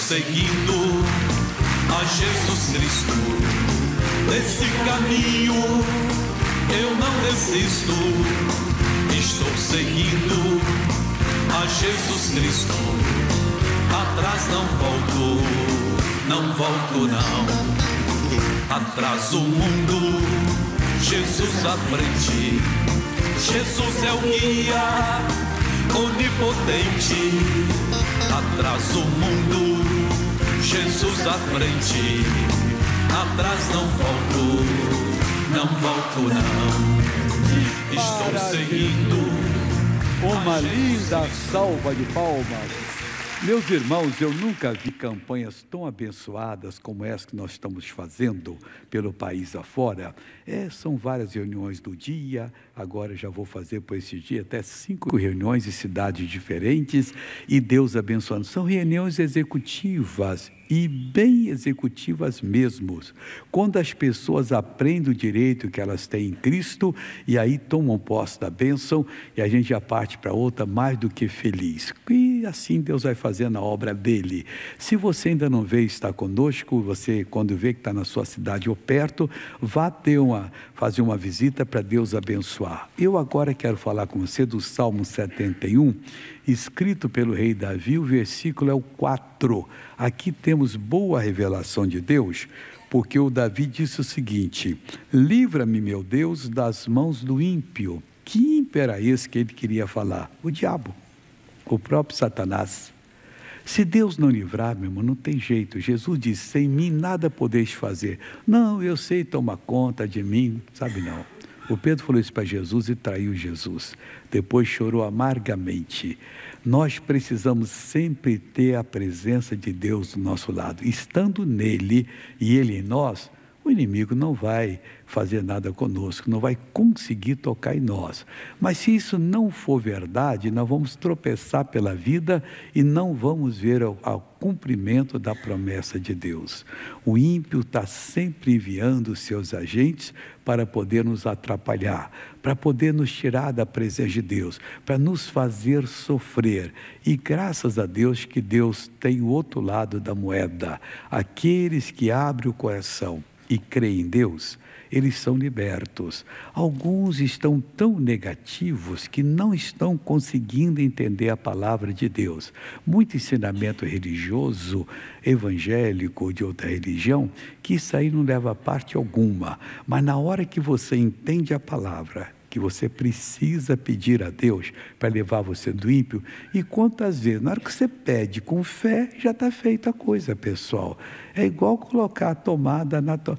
seguindo a Jesus Cristo. Desse caminho eu não desisto. Estou seguindo a Jesus Cristo. Atrás não volto, não volto não. Atrás o mundo, Jesus à frente. Jesus é o guia onipotente. Atrás o mundo, Jesus à frente. Atrás não volto, não volto não. Estou seguindo. Uma linda salva de palmas. Meus irmãos, eu nunca vi campanhas tão abençoadas como essa que nós estamos fazendo pelo país afora. São várias reuniões do dia, agora já vou fazer por esse dia até 5 reuniões em cidades diferentes, e Deus abençoando. São reuniões executivas, e bem executivas mesmo, quando as pessoas aprendem o direito que elas têm em Cristo, e aí tomam posse da bênção, e a gente já parte para outra mais do que feliz. E assim Deus vai fazendo a obra dele. Se você ainda não veio estar conosco, você quando vê que está na sua cidade ou perto, vá fazer uma visita para Deus abençoar. Eu agora quero falar com você do Salmo 71, escrito pelo rei Davi, o versículo é o 4. Aqui temos boa revelação de Deus, porque o Davi disse o seguinte: livra-me, meu Deus, das mãos do ímpio. Que ímpio era esse que ele queria falar? O diabo, o próprio Satanás. Se Deus não livrar, meu irmão, não tem jeito. Jesus disse: sem mim nada podeis fazer. Não, eu sei tomar conta de mim, sabe não. O Pedro falou isso para Jesus e traiu Jesus. Depois chorou amargamente. Nós precisamos sempre ter a presença de Deus do nosso lado. Estando nele e ele em nós, o inimigo não vai fazer nada conosco, não vai conseguir tocar em nós. Mas se isso não for verdade, nós vamos tropeçar pela vida e não vamos ver ao cumprimento da promessa de Deus. O ímpio está sempre enviando os seus agentes para poder nos atrapalhar, para poder nos tirar da presença de Deus, para nos fazer sofrer. E graças a Deus que Deus tem o outro lado da moeda. Aqueles que abrem o coração e creem em Deus, eles são libertos. Alguns estão tão negativos que não estão conseguindo entender a palavra de Deus. Muito ensinamento religioso, evangélico, de outra religião, que isso aí não leva a parte alguma. Mas na hora que você entende a palavra, que você precisa pedir a Deus para levar você do ímpio, e quantas vezes, na hora que você pede com fé, já está feita a coisa, pessoal. É igual colocar a tomada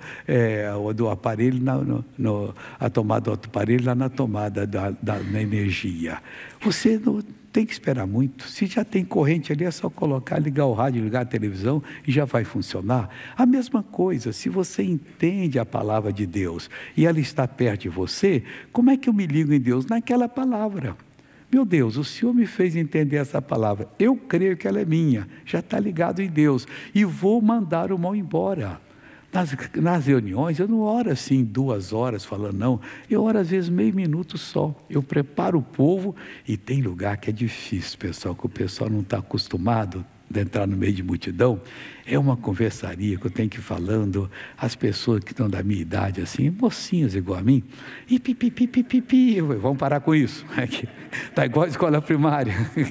do aparelho, a tomada do outro aparelho lá na tomada da energia. Você não tem que esperar muito. Se já tem corrente ali, é só colocar, ligar o rádio, ligar a televisão e já vai funcionar. A mesma coisa, se você entende a palavra de Deus e ela está perto de você, como é que eu me ligo em Deus? Naquela palavra. Meu Deus, o Senhor me fez entender essa palavra. Eu creio que ela é minha. Já está ligado em Deus. E vou mandar o mal embora. Nas reuniões, eu não oro assim 2 horas falando, não. Eu oro às vezes meio minuto só. Eu preparo o povo, e tem lugar que é difícil, pessoal, que o pessoal não está acostumado de entrar no meio de multidão. É uma conversaria que eu tenho que ir falando. As pessoas que estão da minha idade, assim, mocinhas igual a mim, e pipi, vamos parar com isso. Está igual a escola primária.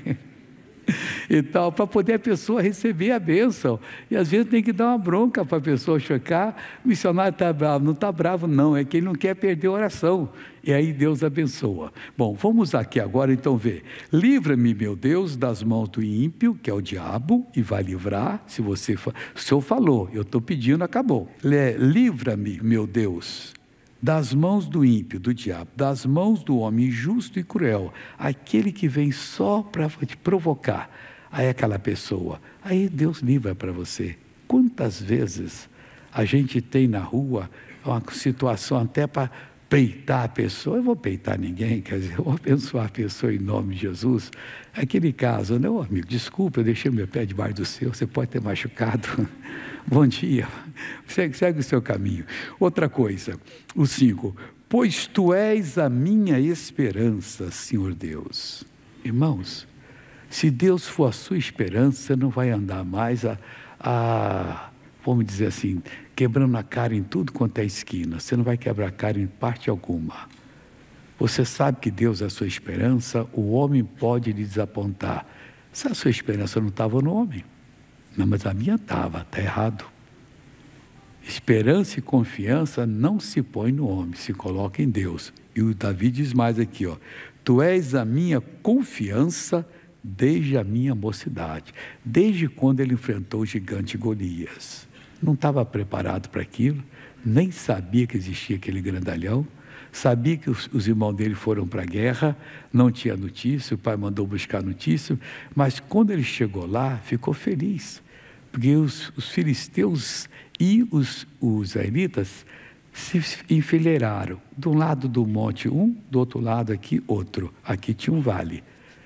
E tal, para poder a pessoa receber a bênção. E às vezes tem que dar uma bronca para a pessoa chocar. O missionário está bravo. Não está bravo não, é que ele não quer perder a oração. E aí Deus abençoa. Bom, vamos aqui agora então ver. Livra-me, meu Deus, das mãos do ímpio, que é o diabo, e vai livrar. Se o Senhor falou, eu estou pedindo, acabou. Livra-me, meu Deus, das mãos do ímpio, do diabo, das mãos do homem injusto e cruel, aquele que vem só para te provocar. Aí aquela pessoa, aí Deus livra para você. Quantas vezes a gente tem na rua uma situação até para peitar a pessoa? Eu vou peitar ninguém, quer dizer, eu vou abençoar a pessoa em nome de Jesus. Aquele caso, não, amigo, desculpa, eu deixei meu pé debaixo do seu, você pode ter machucado. Bom dia, segue o seu caminho. Outra coisa, o 5, pois tu és a minha esperança, Senhor Deus. Irmãos, se Deus for a sua esperança, você não vai andar mais vamos dizer assim, quebrando a cara em tudo quanto é esquina. Você não vai quebrar a cara em parte alguma. Você sabe que Deus é a sua esperança, o homem pode lhe desapontar. Se a sua esperança não estava no homem, não, mas a minha estava, está errado. Esperança e confiança não se põe no homem, se coloca em Deus. E o Davi diz mais aqui, ó, tu és a minha confiança desde a minha mocidade, desde quando ele enfrentou o gigante Golias. Não estava preparado para aquilo, nem sabia que existia aquele grandalhão, sabia que os irmãos dele foram para a guerra, não tinha notícia, o pai mandou buscar notícia, mas quando ele chegou lá, ficou feliz, porque os filisteus e os israelitas se enfileiraram, de um lado do monte um, do outro lado aqui outro, aqui tinha um vale.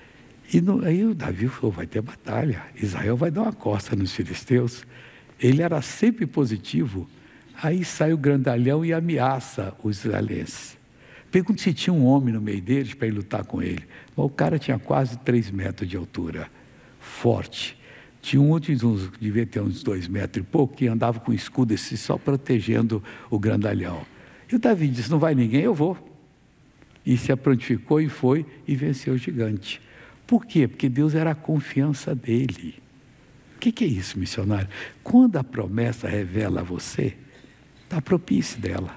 Aí o Davi falou, vai ter batalha, Israel vai dar uma costa nos filisteus. Ele era sempre positivo. Aí sai o grandalhão e ameaça os israelenses. Pergunta se tinha um homem no meio deles para ir lutar com ele. Mas o cara tinha quase 3 metros de altura, forte. Tinha um outro, devia ter uns 2 metros e pouco, que andava com escudo assim, só protegendo o grandalhão. E o Davi disse, não vai ninguém, eu vou. E se prontificou e foi e venceu o gigante. Por quê? Porque Deus era a confiança dele. O que é isso, missionário? Quando a promessa revela a você, está propício dela.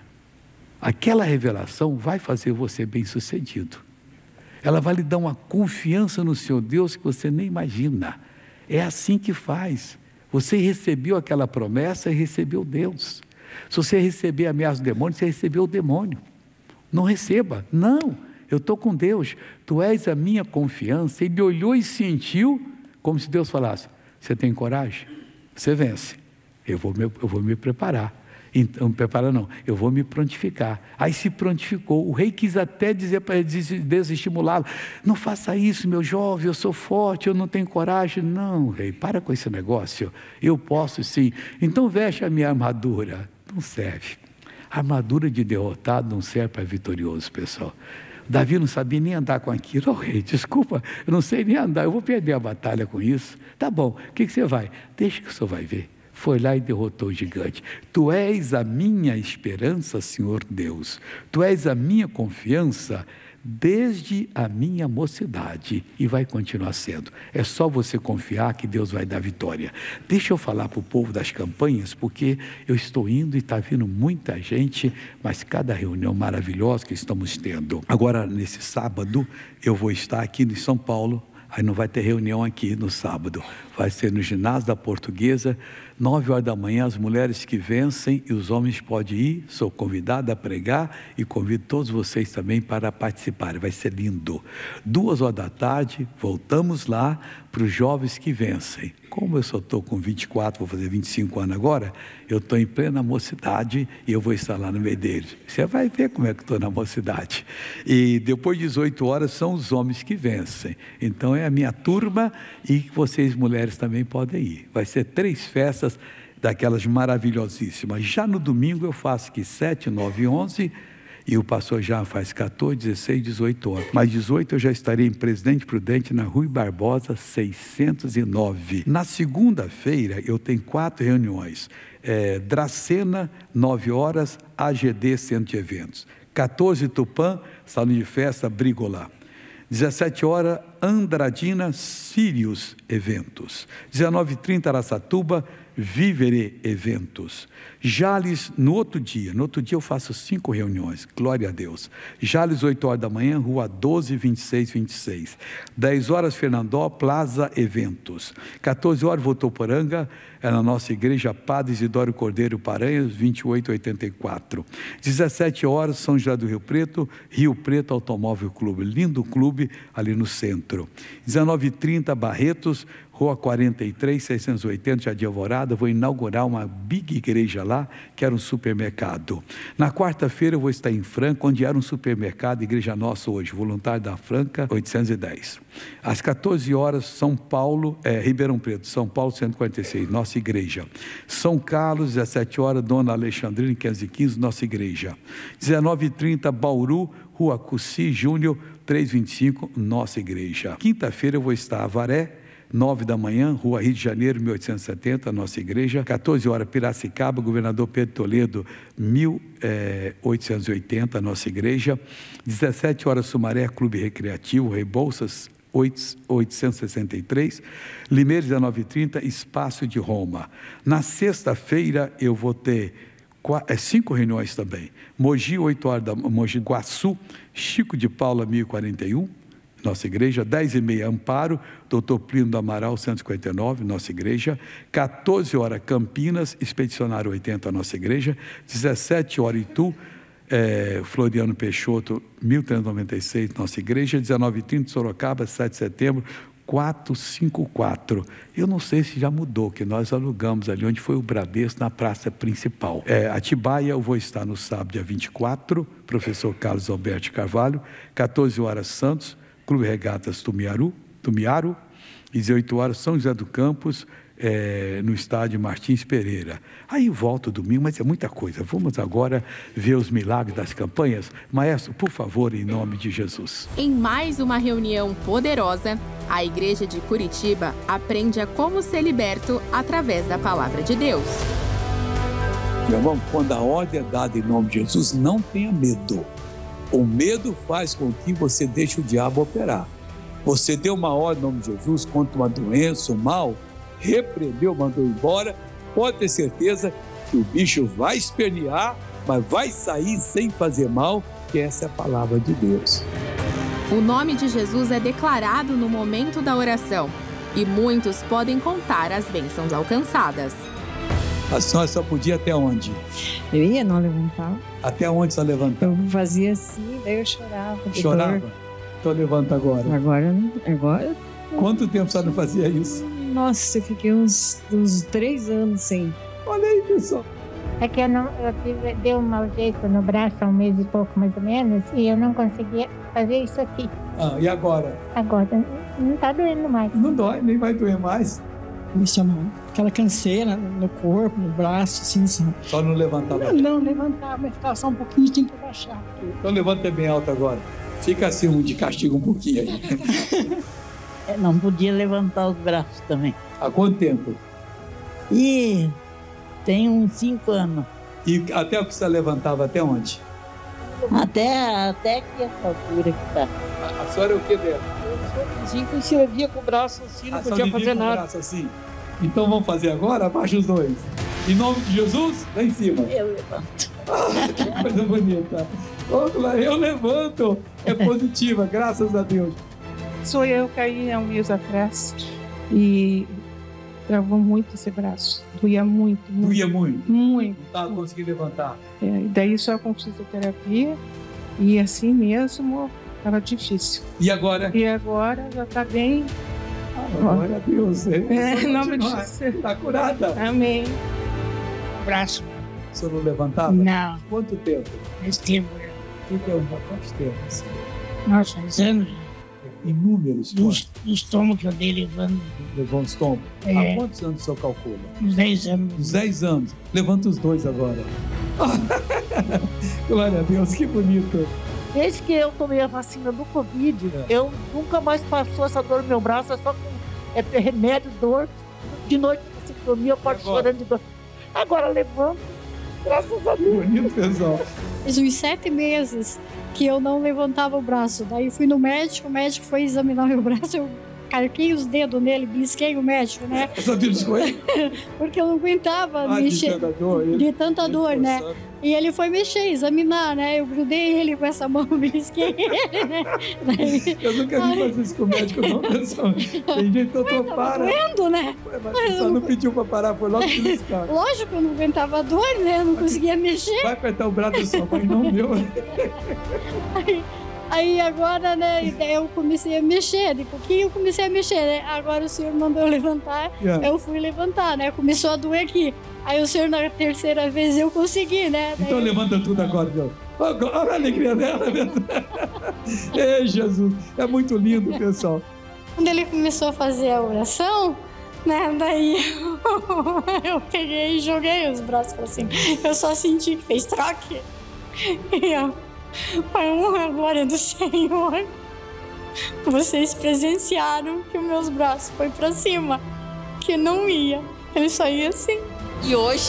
Aquela revelação vai fazer você bem-sucedido. Ela vai lhe dar uma confiança no seu Deus que você nem imagina. É assim que faz. Você recebeu aquela promessa e recebeu Deus. Se você receber a ameaça do demônio, você recebeu o demônio. Não receba. Não, eu estou com Deus. Tu és a minha confiança. Ele olhou e sentiu como se Deus falasse, você tem coragem? Você vence. Eu vou me preparar. Então, preparar não, eu vou me prontificar. Aí se prontificou. O rei quis até dizer para ele, desestimulá-lo, não faça isso, meu jovem, eu sou forte, eu não tenho coragem. Não, rei, para com esse negócio, eu posso sim. Então veste a minha armadura. Não serve. A armadura de derrotado não serve para vitorioso, pessoal. Davi não sabia nem andar com aquilo. Oh, rei, desculpa, eu não sei nem andar, eu vou perder a batalha com isso. Tá bom, o que você vai? Deixa que o senhor vai ver. Foi lá e derrotou o gigante. Tu és a minha esperança, Senhor Deus. Tu és a minha confiança desde a minha mocidade. E vai continuar sendo. É só você confiar que Deus vai dar vitória. Deixa eu falar para o povo das campanhas, porque eu estou indo e está vindo muita gente, mas cada reunião maravilhosa que estamos tendo. Agora, nesse sábado, eu vou estar aqui em São Paulo. Aí não vai ter reunião aqui no sábado. Vai ser no ginásio da Portuguesa, 9 horas da manhã, as mulheres que vencem e os homens podem ir. Sou convidado a pregar e convido todos vocês também para participarem. Vai ser lindo. 2 horas da tarde, voltamos lá para os jovens que vencem. Como eu só estou com 24, vou fazer 25 anos agora, eu estou em plena mocidade e eu vou estar lá no meio deles. Você vai ver como é que estou na mocidade. E depois de 18 horas são os homens que vencem. Então é a minha turma e vocês mulheres também podem ir. Vai ser 3 festas daquelas maravilhosíssimas. Já no domingo eu faço aqui 7, 9 e 11 e o pastor já faz 14, 16, 18 horas. Mas 18 eu já estarei em Presidente Prudente, na Rui Barbosa, 609. Na segunda-feira eu tenho 4 reuniões. Dracena, 9 horas, AGD Centro de Eventos. 14 Tupã, Salão de Festa, Brigolá. 17 horas, Andradina, Sírios Eventos. 19h30, Araçatuba, Vivere Eventos. Jales, no outro dia eu faço 5 reuniões, glória a Deus. Jales, 8 horas da manhã, Rua 12, 26, 26. 10 horas, Fernandó, Plaza Eventos. 14 horas, Votuporanga, é na nossa igreja Padre Isidoro Cordeiro Paranhos, 2884. 17 horas, São José do Rio Preto Automóvel Clube, lindo clube ali no centro. 19h30, Barretos, Rua 43, 680, Jardim Alvorada, vou inaugurar uma big igreja lá, que era um supermercado. Na quarta-feira eu vou estar em Franca, onde era um supermercado, Igreja Nossa hoje, Voluntário da Franca, 810. Às 14 horas, São Paulo, Ribeirão Preto, São Paulo, 146, nossa igreja. São Carlos, 17 horas, Dona Alexandrina, 515, nossa igreja. 19h30, Bauru, Rua Cussi Júnior, 325, nossa igreja. Quinta-feira eu vou estar em Avaré, 9 da manhã, Rua Rio de Janeiro, 1870, nossa igreja. 14 horas, Piracicaba, Governador Pedro Toledo, 1880, nossa igreja. 17 horas, Sumaré, Clube Recreativo, Rebouças, 863. Limeira, 19h30, Espaço de Roma. Na sexta-feira, eu vou ter 5 reuniões também. Mogi, 8 horas da Mogi Guaçu, Chico de Paula, 1041, nossa igreja. 10h30, Amparo, Doutor Plínio do Amaral, 159, nossa igreja. 14 horas, Campinas, Expedicionário 80, nossa igreja. 17 horas, Itu, Floriano Peixoto, 1396, nossa igreja. 19h30, Sorocaba, 7 de setembro, 454. Eu não sei se já mudou, que nós alugamos ali onde foi o Bradesco, na praça principal. Atibaia, eu vou estar no sábado, dia 24, professor Carlos Alberto Carvalho. 14 horas, Santos, Clube Regatas Tumiaru. 18 horas, São José do Campos, no estádio Martins Pereira. Aí volta domingo, mas é muita coisa. Vamos agora ver os milagres das campanhas. Maestro, por favor, em nome de Jesus. Em mais uma reunião poderosa, a Igreja de Curitiba aprende a como ser liberto através da Palavra de Deus. Meu irmão, quando a ordem é dada em nome de Jesus, não tenha medo. O medo faz com que você deixe o diabo operar. Você deu uma ordem em nome de Jesus contra uma doença, um mal, repreendeu, mandou embora, pode ter certeza que o bicho vai espernear, mas vai sair sem fazer mal, que essa é a palavra de Deus. O nome de Jesus é declarado no momento da oração e muitos podem contar as bênçãos alcançadas. A senhora só podia até onde? Eu ia, não levantava. Até onde só levantava? Eu fazia assim, daí eu chorava. Chorava? Então levanta agora. Agora. Quanto tempo você não fazia isso? Nossa, eu fiquei uns 3 anos sem. Olha aí, pessoal. É que deu um mau jeito no braço há 1 mês e pouco, mais ou menos, e eu não conseguia fazer isso aqui. E agora? Agora, não está doendo mais. Não dói, nem vai doer mais. Isso não. Aquela canseira no corpo, no braço, assim, sabe? Só não levantava? Não levantava, mas ficava só um pouquinho e tinha que baixar. Então levanta bem alto agora. Fica assim, de castigo um pouquinho aí. Não podia levantar os braços também. Há quanto tempo? E tem uns 5 anos. E até o que você levantava, até onde? Até que essa altura que tá. A senhora é o que dela? Assim, que se via com o braço assim, não podia fazer nada. Braço assim. Então vamos fazer agora? Abaixa os dois. Em nome de Jesus, lá em cima. Eu levanto. Que coisa bonita. Eu levanto. É positiva, graças a Deus. Sou eu, caí há 1 mês atrás e travou muito esse braço. Doía muito. Doía muito? Muito. Não estava conseguindo levantar. Daí só com fisioterapia e assim mesmo estava difícil. E agora? E agora já está bem. Glória a Deus. Em nome de Jesus. Está curada. Amém. Braço. O senhor não levantava? Não. Quanto tempo? Esse tempo. Que tempo? Quanto tempo? Assim? Nossa, faz anos. Inúmeros. Do estômago que eu dei levando. Levou um estômago? Há quantos anos o senhor calcula? Uns 10 anos. Uns 10 anos. Levanta os dois agora. Glória a Deus, que bonito. Desde que eu tomei a vacina do Covid, eu nunca mais passou essa dor no meu braço, é só com remédio, dor. De noite, você dormia, eu acordo chorando de dor. Agora levanto, graças a Deus. Bonito, pessoal. Faz uns 7 meses que eu não levantava o braço. Daí fui no médico, o médico foi examinar meu braço, eu carquei os dedos nele, belisquei o médico, né? Essa beliscou ele? Porque eu não aguentava mexer. De tanta dor, né? E ele foi mexer, examinar, né? Eu grudei ele com essa mão, belisquei ele, né? Daí... Eu nunca vi fazer isso com o médico, não, pessoal. Tem gente que eu para. Doendo, né? Mas só não pediu para parar, foi logo beliscar. Lógico, eu não aguentava a dor, né? Eu não conseguia mexer. Vai apertar o braço da sua mãe, não deu. Aí agora, né, eu comecei a mexer, de pouquinho eu comecei a mexer, né? Agora o senhor mandou eu levantar, eu fui levantar, né? Começou a doer aqui. Aí o senhor, na 3ª vez, eu consegui, né? Então levanta tudo agora, Deus. Olha a alegria dela. Ei, Jesus, é muito lindo, pessoal. Quando ele começou a fazer a oração, né, daí eu peguei e joguei os braços pra cima. Eu só senti que fez troque. E eu... Pai, a glória do Senhor. Vocês presenciaram que os meus braços foi para cima, que não ia, ele só ia assim. E hoje?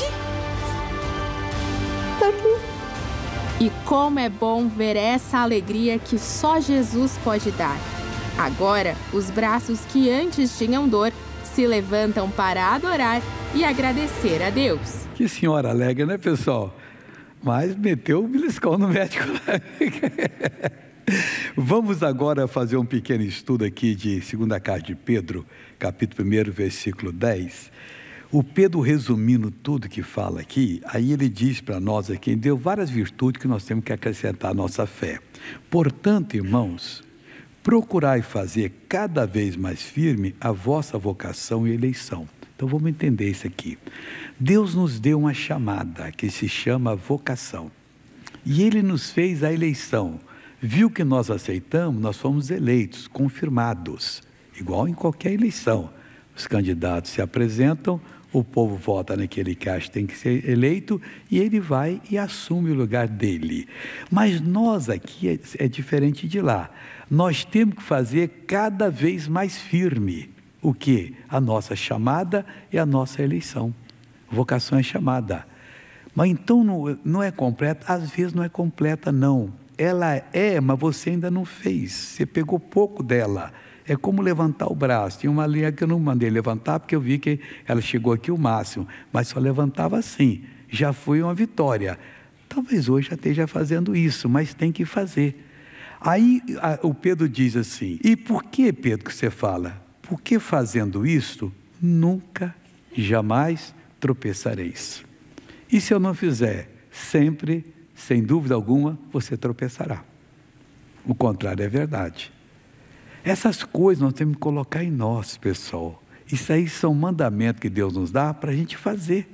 Tá aqui. E como é bom ver essa alegria que só Jesus pode dar. Agora, os braços que antes tinham dor se levantam para adorar e agradecer a Deus. Que senhora alegre, né, pessoal? Mas meteu o beliscão no médico. Vamos agora fazer um pequeno estudo aqui de 2ª carta de Pedro, capítulo 1, versículo 10. O Pedro, resumindo tudo que fala aqui, aí ele diz para nós aqui, deu várias virtudes que nós temos que acrescentar à nossa fé. Portanto, irmãos, procurai fazer cada vez mais firme a vossa vocação e eleição. Então vamos entender isso aqui. Deus nos deu uma chamada que se chama vocação. E Ele nos fez a eleição. Viu que nós aceitamos, nós fomos eleitos, confirmados. Igual em qualquer eleição. Os candidatos se apresentam, o povo vota naquele que acha que tem que ser eleito e ele vai e assume o lugar dele. Mas nós aqui é diferente de lá. Nós temos que fazer cada vez mais firme o quê? A nossa chamada e a nossa eleição. Vocação é chamada. Mas então não é completa? Às vezes não é completa, não. Ela é, mas você ainda não fez. Você pegou pouco dela. É como levantar o braço. Tinha uma linha que eu não mandei levantar, porque eu vi que ela chegou aqui o máximo. Mas só levantava assim. Já foi uma vitória. Talvez hoje já esteja fazendo isso, mas tem que fazer. Aí o Pedro diz assim, e por que, Pedro, que você fala? Porque fazendo isto, nunca, jamais tropeçareis. E se eu não fizer, sempre, sem dúvida alguma, você tropeçará. O contrário é verdade. Essas coisas nós temos que colocar em nós, pessoal. Isso aí são mandamentos que Deus nos dá para a gente fazer.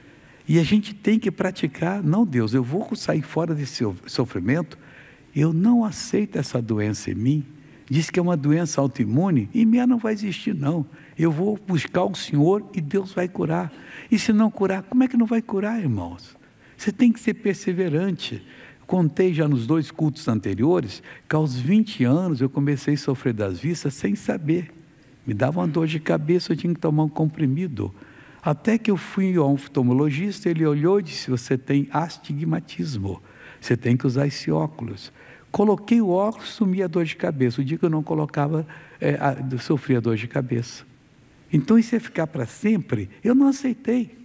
E a gente tem que praticar. Não, Deus, eu vou sair fora desse sofrimento. Eu não aceito essa doença em mim. Diz que é uma doença autoimune. Em mim não vai existir, não. Eu vou buscar o Senhor e Deus vai curar. E se não curar, como é que não vai curar, irmãos? Você tem que ser perseverante. Contei já nos 2 cultos anteriores que aos 20 anos eu comecei a sofrer das vistas sem saber. Me dava uma dor de cabeça, eu tinha que tomar um comprimido. Até que eu fui ao oftalmologista, ele olhou e disse, você tem astigmatismo, você tem que usar esse óculos. Coloquei o óculos, sumia a dor de cabeça. O dia que eu não colocava, sofria dor de cabeça. Então isso ia ficar para sempre? Eu não aceitei.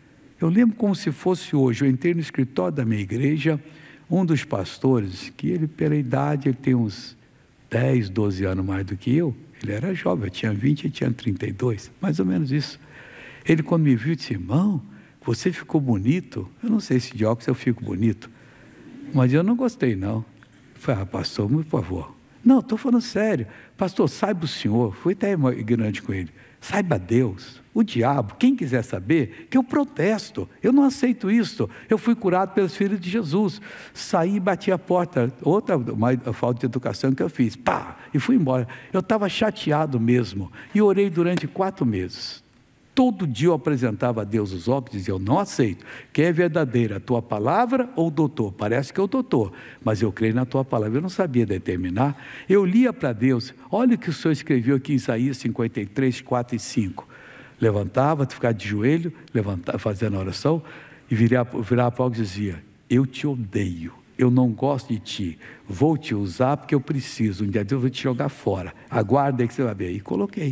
Eu lembro como se fosse hoje, eu entrei no escritório da minha igreja, um dos pastores, que ele pela idade, ele tem uns 10, 12 anos mais do que eu, ele era jovem, eu tinha 20, ele tinha 32, mais ou menos isso. Ele quando me viu disse, irmão, você ficou bonito, eu não sei se de óculos eu fico bonito, mas eu não gostei não. Eu falei, pastor, por favor. Não, estou falando sério, pastor, saiba o senhor, fui até ignorante com ele, saiba Deus, o diabo, quem quiser saber, que eu protesto, eu não aceito isso, eu fui curado pelos filhos de Jesus, saí e bati a porta, outra falta de educação que eu fiz, pá, e fui embora. Eu estava chateado mesmo, e orei durante 4 meses, todo dia eu apresentava a Deus os óculos e dizia, eu não aceito, quem é verdadeira, a tua palavra ou o doutor? Parece que é o doutor, mas eu creio na tua palavra. Eu não sabia determinar, eu lia para Deus, olha o que o Senhor escreveu aqui em Isaías 53, 4 e 5, levantava, ficava de joelho, levantava, fazendo a oração, e virava para o e dizia, eu te odeio, eu não gosto de ti, vou te usar porque eu preciso, um dia eu vou te jogar fora, aguarda aí que você vai ver, e coloquei,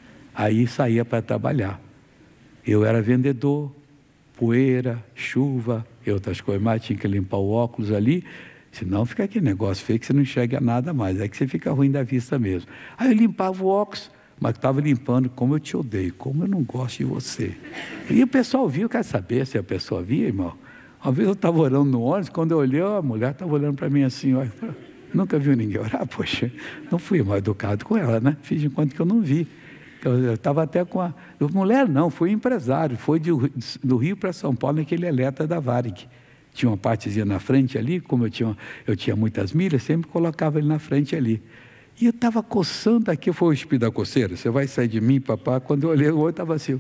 aí saía para trabalhar. Eu era vendedor, poeira, chuva e outras coisas mais, tinha que limpar o óculos ali, senão fica aquele negócio feio que você não enxerga nada mais, é que você fica ruim da vista mesmo. Aí eu limpava o óculos, mas estava limpando, como eu te odeio, como eu não gosto de você. E o pessoal viu, quer saber se a pessoa via, irmão? Uma vez eu estava orando no ônibus, quando eu olhei, a mulher estava olhando para mim assim, olha, nunca viu ninguém orar, poxa, não fui mal educado com ela, né? Fiz de conta que eu não vi. Eu estava até com a... Mulher não, foi empresário, foi do Rio para São Paulo, naquele Eletra da Varig. Tinha uma partezinha na frente ali, como eu tinha muitas milhas, sempre colocava ele na frente ali. E eu estava coçando aqui, foi o espírito da coceira, você vai sair de mim, papá? Quando eu olhei, o outro estava assim.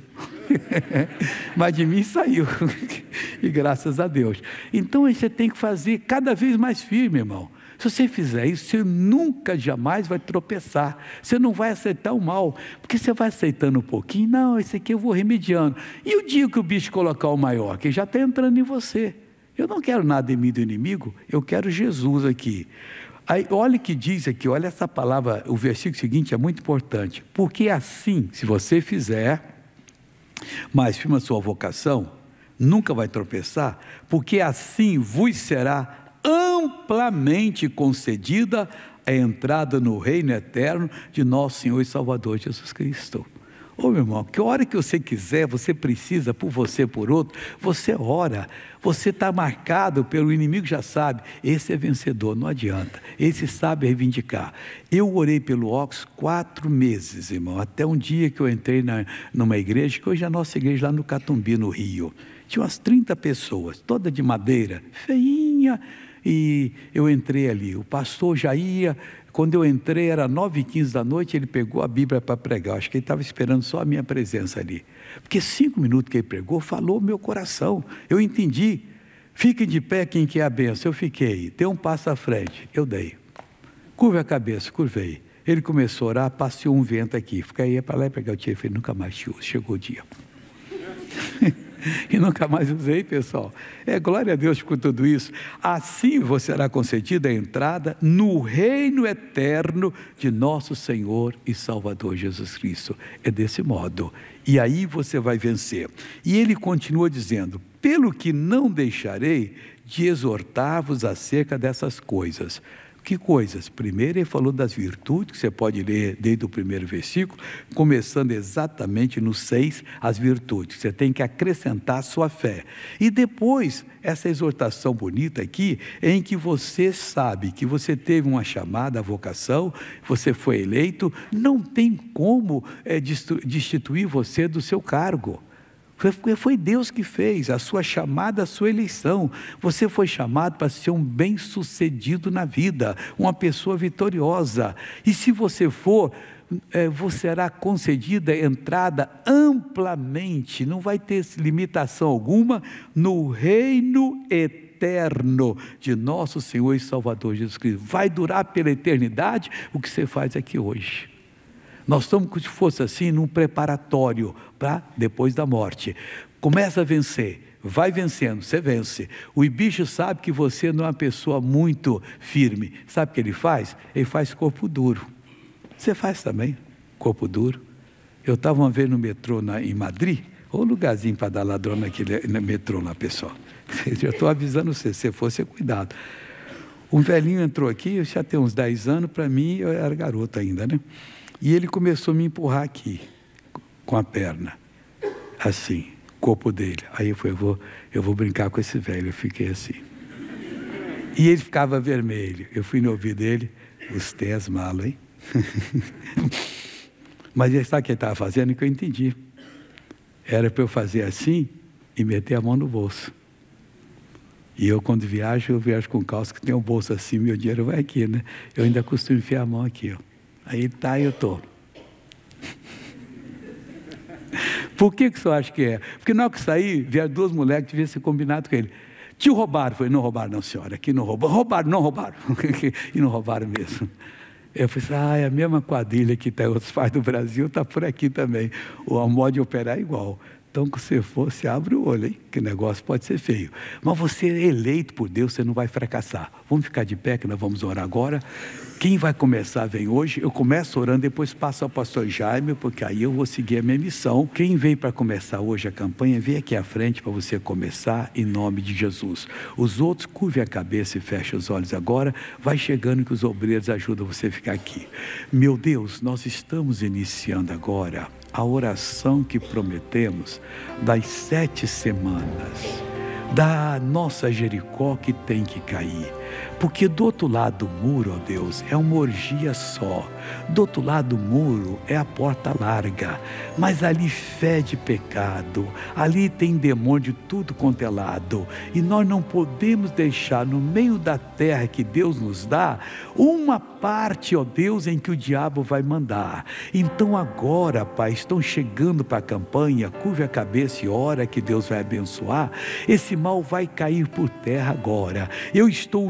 Mas de mim saiu, e graças a Deus. Então você tem que fazer cada vez mais firme, irmão. Se você fizer isso, você nunca, jamais vai tropeçar. Você não vai aceitar o mal, porque você vai aceitando um pouquinho. Não, esse aqui eu vou remediando. E o dia que o bicho colocar o maior, que já está entrando em você. Eu não quero nada em mim do inimigo, eu quero Jesus aqui. Aí, olha o que diz aqui, olha essa palavra, o versículo seguinte é muito importante. Porque assim, se você fizer mais firme a sua vocação, nunca vai tropeçar, porque assim vos será amplamente concedida a entrada no reino eterno de nosso Senhor e Salvador Jesus Cristo. Ô meu irmão, que hora que você quiser, você precisa por você, por outro, você ora, você está marcado pelo inimigo, já sabe, esse é vencedor, não adianta, esse sabe reivindicar. Eu orei pelo óculos 4 meses, irmão, até um dia que eu entrei numa igreja, que hoje é a nossa igreja lá no Catumbi, no Rio, tinha umas 30 pessoas, toda de madeira, feinha, e eu entrei ali, o pastor já ia. Quando eu entrei, era 9h15 da noite, ele pegou a Bíblia para pregar. Acho que ele estava esperando só a minha presença ali. Porque 5 minutos que ele pregou, falou meu coração. Eu entendi. Fiquem de pé quem quer a benção. Eu fiquei. Dei um passo à frente. Eu dei. Curva a cabeça, curvei. Ele começou a orar, passeou um vento aqui. Fiquei para lá e pegar o tio. Falei, nunca mais te uso. Chegou o dia. E nunca mais usei, pessoal. Glória a Deus por tudo isso. Assim você será concedida a entrada no reino eterno de nosso Senhor e Salvador Jesus Cristo. É desse modo. E aí você vai vencer. E ele continua dizendo, pelo que não deixarei de exortar-vos acerca dessas coisas. Que coisas? Primeiro ele falou das virtudes, que você pode ler desde o primeiro versículo, começando exatamente no 6, as virtudes. Você tem que acrescentar a sua fé. E depois, essa exortação bonita aqui, em que você sabe que você teve uma chamada, a vocação, você foi eleito, não tem como destituir você do seu cargo. Foi Deus que fez a sua chamada, a sua eleição. Você foi chamado para ser um bem-sucedido na vida, uma pessoa vitoriosa. E se você for, você será concedida entrada amplamente, não vai ter limitação alguma, no reino eterno de nosso Senhor e Salvador Jesus Cristo. Vai durar pela eternidade o que você faz aqui hoje. Nós estamos, como se fosse assim, num preparatório para depois da morte. Começa a vencer, vai vencendo, você vence. O bicho sabe que você não é uma pessoa muito firme. Sabe o que ele faz? Ele faz corpo duro. Você faz também, corpo duro. Eu estava uma vez no metrô em Madrid, ou lugarzinho para dar ladrão naquele metrô lá, pessoal. Eu estou avisando você, se fosse, cuidado. Um velhinho entrou aqui, já tem uns 10 anos, para mim, eu era garoto ainda, né? E ele começou a me empurrar aqui, com a perna, assim, corpo dele. Aí eu vou brincar com esse velho, eu fiquei assim. E ele ficava vermelho. Eu fui no ouvido dele, você é malo, hein? Mas ele sabe o que ele estava fazendo? Que eu entendi. Era para eu fazer assim e meter a mão no bolso. E eu, quando viajo, eu viajo com calça que tem um bolso assim, meu dinheiro vai aqui, né? Eu ainda costumo enfiar a mão aqui, ó. Aí tá, eu tô. Por que o senhor acha que é? Porque na hora que saí, vieram 2 mulheres que deviam ser combinado com ele. Te roubaram. Eu falei, não roubaram não, senhora, aqui não roubaram. Roubaram, não roubaram. E não roubaram mesmo. Eu falei, é a mesma quadrilha que está em outros partes do Brasil, está por aqui também. O modo de operar é igual. Então, que você for, você abre o olho, hein? Que o negócio pode ser feio. Mas você é eleito por Deus, você não vai fracassar. Vamos ficar de pé, que nós vamos orar agora. Quem vai começar, vem hoje. Eu começo orando, depois passo ao pastor Jaime, porque aí eu vou seguir a minha missão. Quem veio para começar hoje a campanha, vem aqui à frente para você começar, em nome de Jesus. Os outros, curve a cabeça e feche os olhos agora. Vai chegando que os obreiros ajudam você a ficar aqui. Meu Deus, nós estamos iniciando agora a oração que prometemos das 7 semanas, da nossa Jericó que tem que cair. Porque do outro lado do muro, ó Deus, é uma orgia só. Do outro lado do muro é a porta larga. Mas ali fede pecado. Ali tem demônio de tudo quanto é lado. E nós não podemos deixar no meio da terra que Deus nos dá, uma parte, ó Deus, em que o diabo vai mandar. Então agora, Pai, estão chegando para a campanha, curve a cabeça e ora que Deus vai abençoar. Esse mal vai cair por terra agora. Eu estou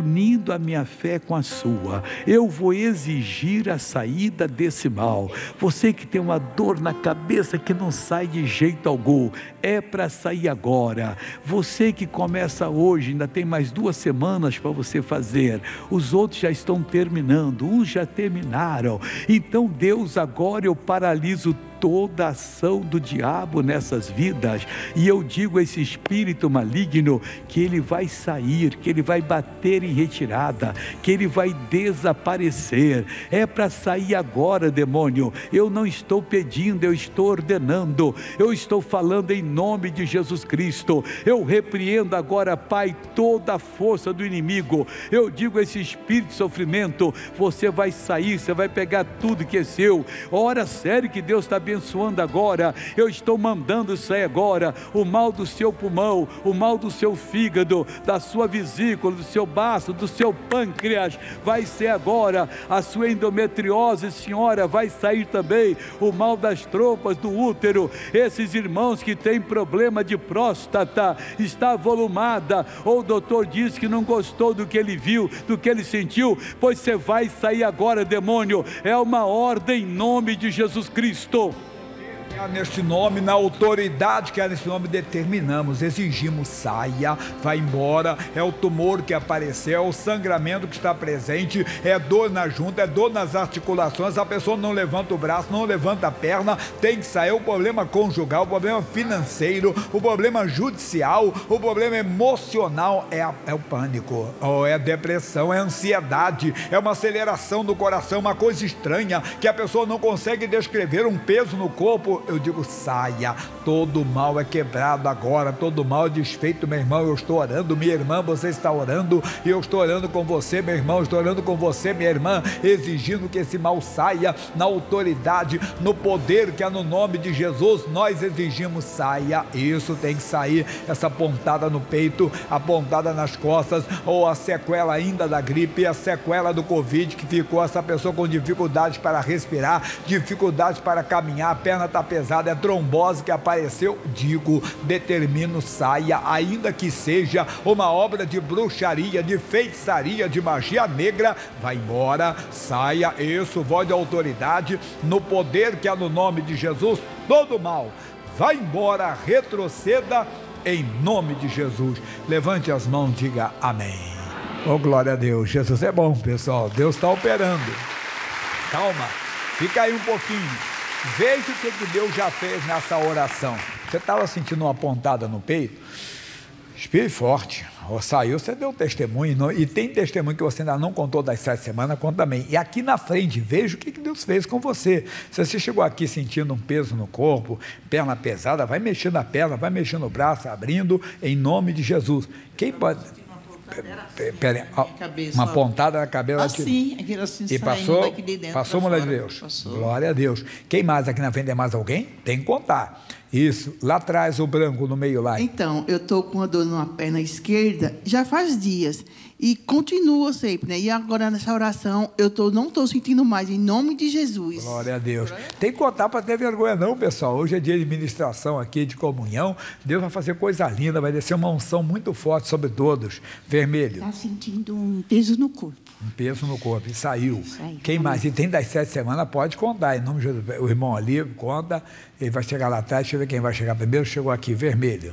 unindo a minha fé com a sua, eu vou exigir a saída desse mal. Você que tem uma dor na cabeça que não sai de jeito algum, é para sair agora. Você que começa hoje, ainda tem mais 2 semanas para você fazer, os outros já estão terminando, uns já terminaram. Então Deus, agora eu paraliso toda a ação do diabo nessas vidas, e eu digo a esse espírito maligno que ele vai sair, que ele vai bater em retirada, que ele vai desaparecer. É para sair agora, demônio. Eu não estou pedindo, eu estou ordenando, eu estou falando em nome de Jesus Cristo. Eu repreendo agora, Pai, toda a força do inimigo. Eu digo a esse espírito de sofrimento, você vai sair, você vai pegar tudo que é seu. Ora, sério que Deus está abençoando agora. Eu estou mandando sair agora o mal do seu pulmão, o mal do seu fígado, da sua vesícula, do seu baço, do seu pâncreas. Vai ser agora a sua endometriose, senhora, vai sair também o mal das trompas, do útero. Esses irmãos que têm problema de próstata, está avolumada, ou o doutor diz que não gostou do que ele viu, do que ele sentiu, pois você vai sair agora, demônio. É uma ordem em nome de Jesus Cristo. Neste nome, na autoridade que é nesse nome, determinamos, exigimos, saia, vai embora. É o tumor que apareceu, é o sangramento que está presente, é dor na junta, é dor nas articulações, a pessoa não levanta o braço, não levanta a perna, tem que sair. O problema conjugal, o problema financeiro, o problema judicial, o problema emocional, é o pânico, ou é a depressão, é a ansiedade, é uma aceleração do coração, uma coisa estranha que a pessoa não consegue descrever, um peso no corpo. Eu digo, saia, todo mal é quebrado agora, todo mal é desfeito, meu irmão. Eu estou orando, minha irmã, você está orando, e eu estou orando com você, meu irmão, estou orando com você, minha irmã, exigindo que esse mal saia, na autoridade, no poder que é no nome de Jesus. Nós exigimos, saia, isso tem que sair, essa pontada no peito, a pontada nas costas, ou a sequela ainda da gripe, a sequela do Covid, que ficou essa pessoa com dificuldades para respirar, dificuldades para caminhar, a perna está pesada, é trombose que apareceu. Digo, determino, saia, ainda que seja uma obra de bruxaria, de feitiçaria, de magia negra, vai embora, saia, isso, voz de autoridade, no poder que há no nome de Jesus, todo mal, vai embora, retroceda, em nome de Jesus. Levante as mãos, diga amém. Oh, glória a Deus, Jesus é bom, pessoal, Deus está operando. Calma, fica aí um pouquinho. Veja o que Deus já fez nessa oração. Você estava sentindo uma pontada no peito? Espírito forte. Ou saiu, você deu testemunho. E tem testemunho que você ainda não contou das 7 semanas, conta também. E aqui na frente, veja o que Deus fez com você. Se você chegou aqui sentindo um peso no corpo, perna pesada, vai mexendo na perna, vai mexendo no braço, abrindo, em nome de Jesus. Quem pode... Pera, uma pontada na cabeça assim, aquilo assim, e passou de dentro, mulher de Deus, passou. Glória a Deus. Quem mais aqui na frente? É mais alguém? Tem que contar. Isso, lá atrás o branco no meio lá. Então, eu estou com uma dor na perna esquerda já faz dias e continua sempre, né? E agora nessa oração eu não estou sentindo mais, em nome de Jesus. Glória a Deus. Tem que contar para ter vergonha não, pessoal. Hoje é dia de ministração aqui, de comunhão. Deus vai fazer coisa linda, vai descer uma unção muito forte sobre todos. Vermelho. Está sentindo um peso no corpo. Um peso no corpo, e saiu. Quem mais? E tem das 7 semanas, pode contar, em nome de Jesus. O irmão ali, conta, ele vai chegar lá atrás, deixa eu ver quem vai chegar primeiro. Chegou aqui, vermelho.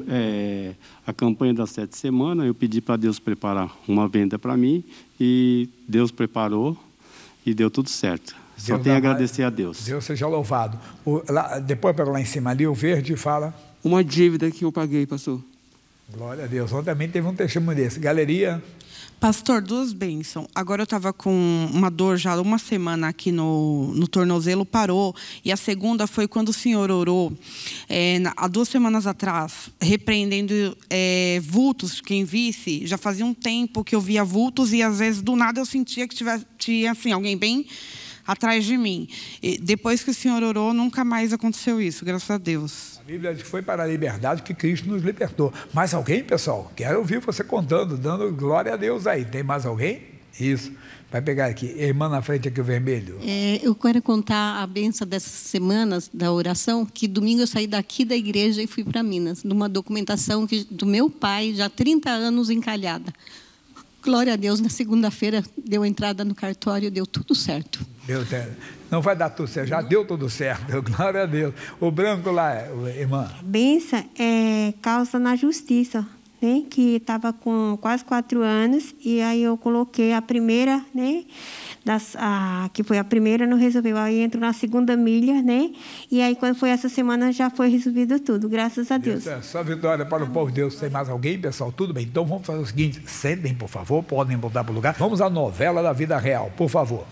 A campanha das 7 semanas, eu pedi para Deus preparar uma venda para mim, e Deus preparou, e deu tudo certo. Só tenho a agradecer a Deus. Deus seja louvado. Depois, pega lá em cima ali, o verde fala. Uma dívida que eu paguei, pastor. Glória a Deus. Ontem também teve um testemunho desse. Galeria. Pastor, 2 bênçãos. Agora eu estava com uma dor já uma semana aqui no tornozelo, parou. E a segunda foi quando o senhor orou, há 2 semanas atrás, repreendendo vultos, quem visse. Já fazia um tempo que eu via vultos e às vezes do nada eu sentia que tinha assim, alguém bem atrás de mim. E depois que o senhor orou, nunca mais aconteceu isso, graças a Deus. A Bíblia diz que foi para a liberdade que Cristo nos libertou. Mais alguém, pessoal? Quero ouvir você contando, dando glória a Deus aí. Tem mais alguém? Isso. Vai pegar aqui. Irmã na frente aqui, o vermelho. Eu quero contar a bênção dessas semanas da oração, que domingo eu saí daqui da igreja e fui para Minas, numa documentação do meu pai, já há 30 anos encalhada. glória a Deus, na segunda-feira deu entrada no cartório, deu tudo certo. Deus, não vai dar tudo certo, já deu tudo certo, glória a Deus. O branco lá, irmã. Bênção é causa na justiça, né? Que estava com quase 4 anos, e aí eu coloquei a primeira, né? Que foi a primeira, não resolveu. Aí entro na segunda milha, né? E aí, quando foi essa semana, já foi resolvido tudo, graças a Deus. Só vitória para o povo de Deus. Tem mais alguém, pessoal? Tudo bem. Então vamos fazer o seguinte: sentem, por favor, podem voltar para o lugar. Vamos à novela da vida real, por favor.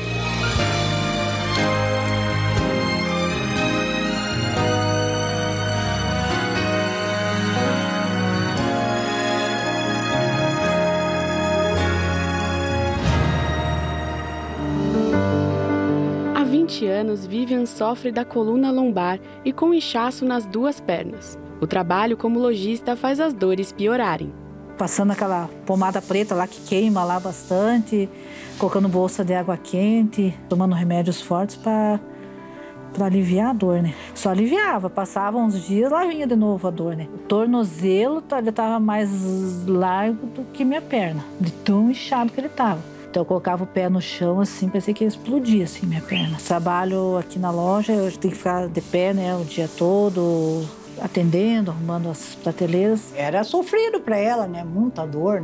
Há 20 anos, Vivian sofre da coluna lombar e com inchaço nas 2 pernas. O trabalho como lojista faz as dores piorarem. Passando aquela pomada preta lá que queima lá bastante, colocando bolsa de água quente, tomando remédios fortes para aliviar a dor, né? Só aliviava, passava uns dias, lá vinha de novo a dor, né? O tornozelo ele estava mais largo do que minha perna, de tão inchado que ele estava. Então eu colocava o pé no chão assim, parecia que ia explodir assim minha perna. Trabalho aqui na loja, eu tenho que ficar de pé, né, o dia todo, atendendo, arrumando as prateleiras. Era sofrido para ela, né? Muita dor,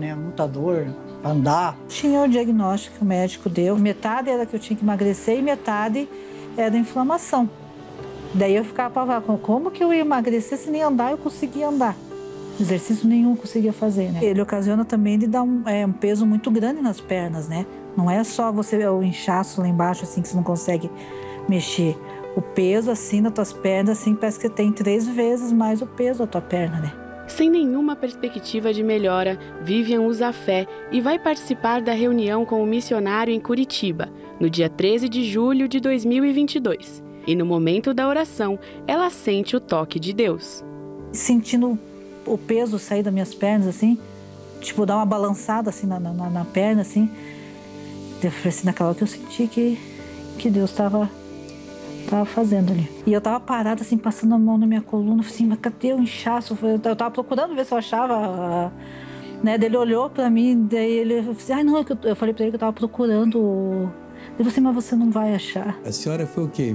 andar. Tinha o diagnóstico que o médico deu. Metade era que eu tinha que emagrecer e metade era inflamação. Daí eu ficava apavorada, como que eu ia emagrecer se nem andar eu conseguia andar? Exercício nenhum eu conseguia fazer, né? Ele ocasiona também de dar um peso muito grande nas pernas, né? Não é só o inchaço lá embaixo, assim, que você não consegue mexer. O peso, assim, nas tuas pernas, assim, parece que tem 3 vezes mais o peso da tua perna, né? Sem nenhuma perspectiva de melhora, Vivian usa a fé e vai participar da reunião com o missionário em Curitiba, no dia 13 de julho de 2022. E no momento da oração, ela sente o toque de Deus. Sentindo o peso sair das minhas pernas, assim, tipo, dar uma balançada, assim, na perna, assim. Eu falei assim, naquela hora que eu senti que Deus estava fazendo ali. E eu tava parada, assim, passando a mão na minha coluna, assim, mas cadê o inchaço? Eu tava procurando ver se eu achava, né? Daí ele olhou pra mim, daí ele falou assim, não, eu falei pra ele que eu tava procurando. Ele falou assim, mas você não vai achar. A senhora foi o quê?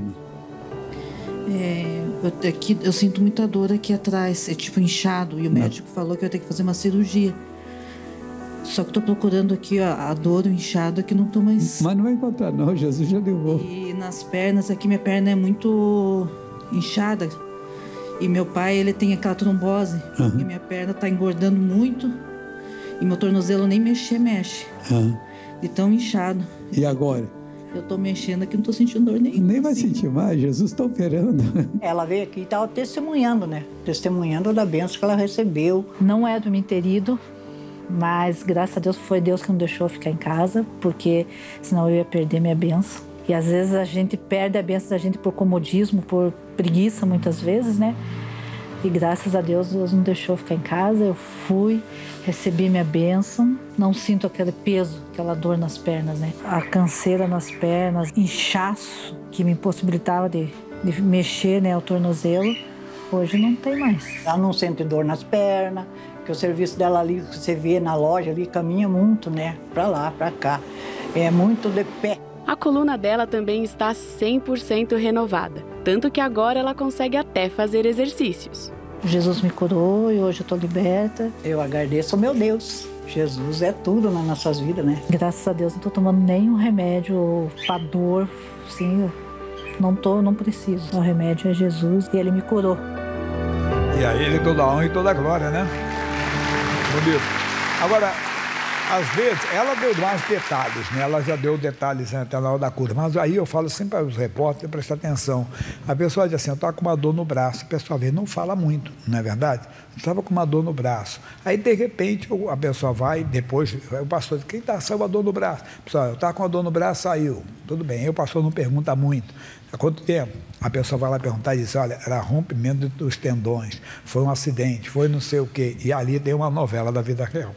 Eu sinto muita dor aqui atrás, é tipo inchado, e o médico falou que eu ia ter que fazer uma cirurgia. Só que estou procurando aqui a dor, o inchado, aqui não estou mais... Mas não vai encontrar não, Jesus já levou. E nas pernas, aqui minha perna é muito inchada. E meu pai, ele tem aquela trombose, e minha perna está engordando muito, e meu tornozelo nem mexe. De tão inchado. E agora? Eu estou mexendo aqui, não estou sentindo dor nenhuma. Nem vai sentir mais, Jesus está operando. Ela veio aqui e estava testemunhando, né? Testemunhando da bênção que ela recebeu. Não é do me ter ido, mas graças a Deus foi Deus que não deixou eu ficar em casa, porque senão eu ia perder minha bênção. E às vezes a gente perde a bênção da gente por comodismo, por preguiça muitas vezes, né? E graças a Deus, Deus não deixou eu ficar em casa, eu fui, recebi minha bênção, não sinto aquele peso, aquela dor nas pernas, né? A canseira nas pernas, inchaço que me impossibilitava de mexer, né, o tornozelo, hoje não tem mais. Ela não sente dor nas pernas, que o serviço dela ali, que você vê na loja ali, caminha muito, né? Pra lá, pra cá, é muito de pé. A coluna dela também está 100% renovada, tanto que agora ela consegue até fazer exercícios. Jesus me curou e hoje eu estou liberta. Eu agradeço ao meu Deus. Jesus é tudo nas nossas vidas, né? Graças a Deus não estou tomando nenhum remédio para dor, sim, não preciso. O remédio é Jesus e Ele me curou. E a Ele toda a honra e toda a glória, né? Bonito. Agora, às vezes, ela deu mais detalhes, né? Ela já deu detalhes até na hora da cura. Mas aí eu falo sempre para os repórteres prestar atenção. A pessoa diz assim, eu estava com uma dor no braço. A pessoa vê, não fala muito, não é verdade? Eu estava com uma dor no braço. Aí, de repente, a pessoa vai, depois, o pastor diz, quem saiu a dor no braço? Pessoal, eu estava com a dor no braço, saiu. Tudo bem. Aí o pastor não pergunta muito. Há quanto tempo? A pessoa vai lá perguntar e diz, olha, era rompimento dos tendões, foi um acidente, foi não sei o quê. E ali tem uma novela da vida real.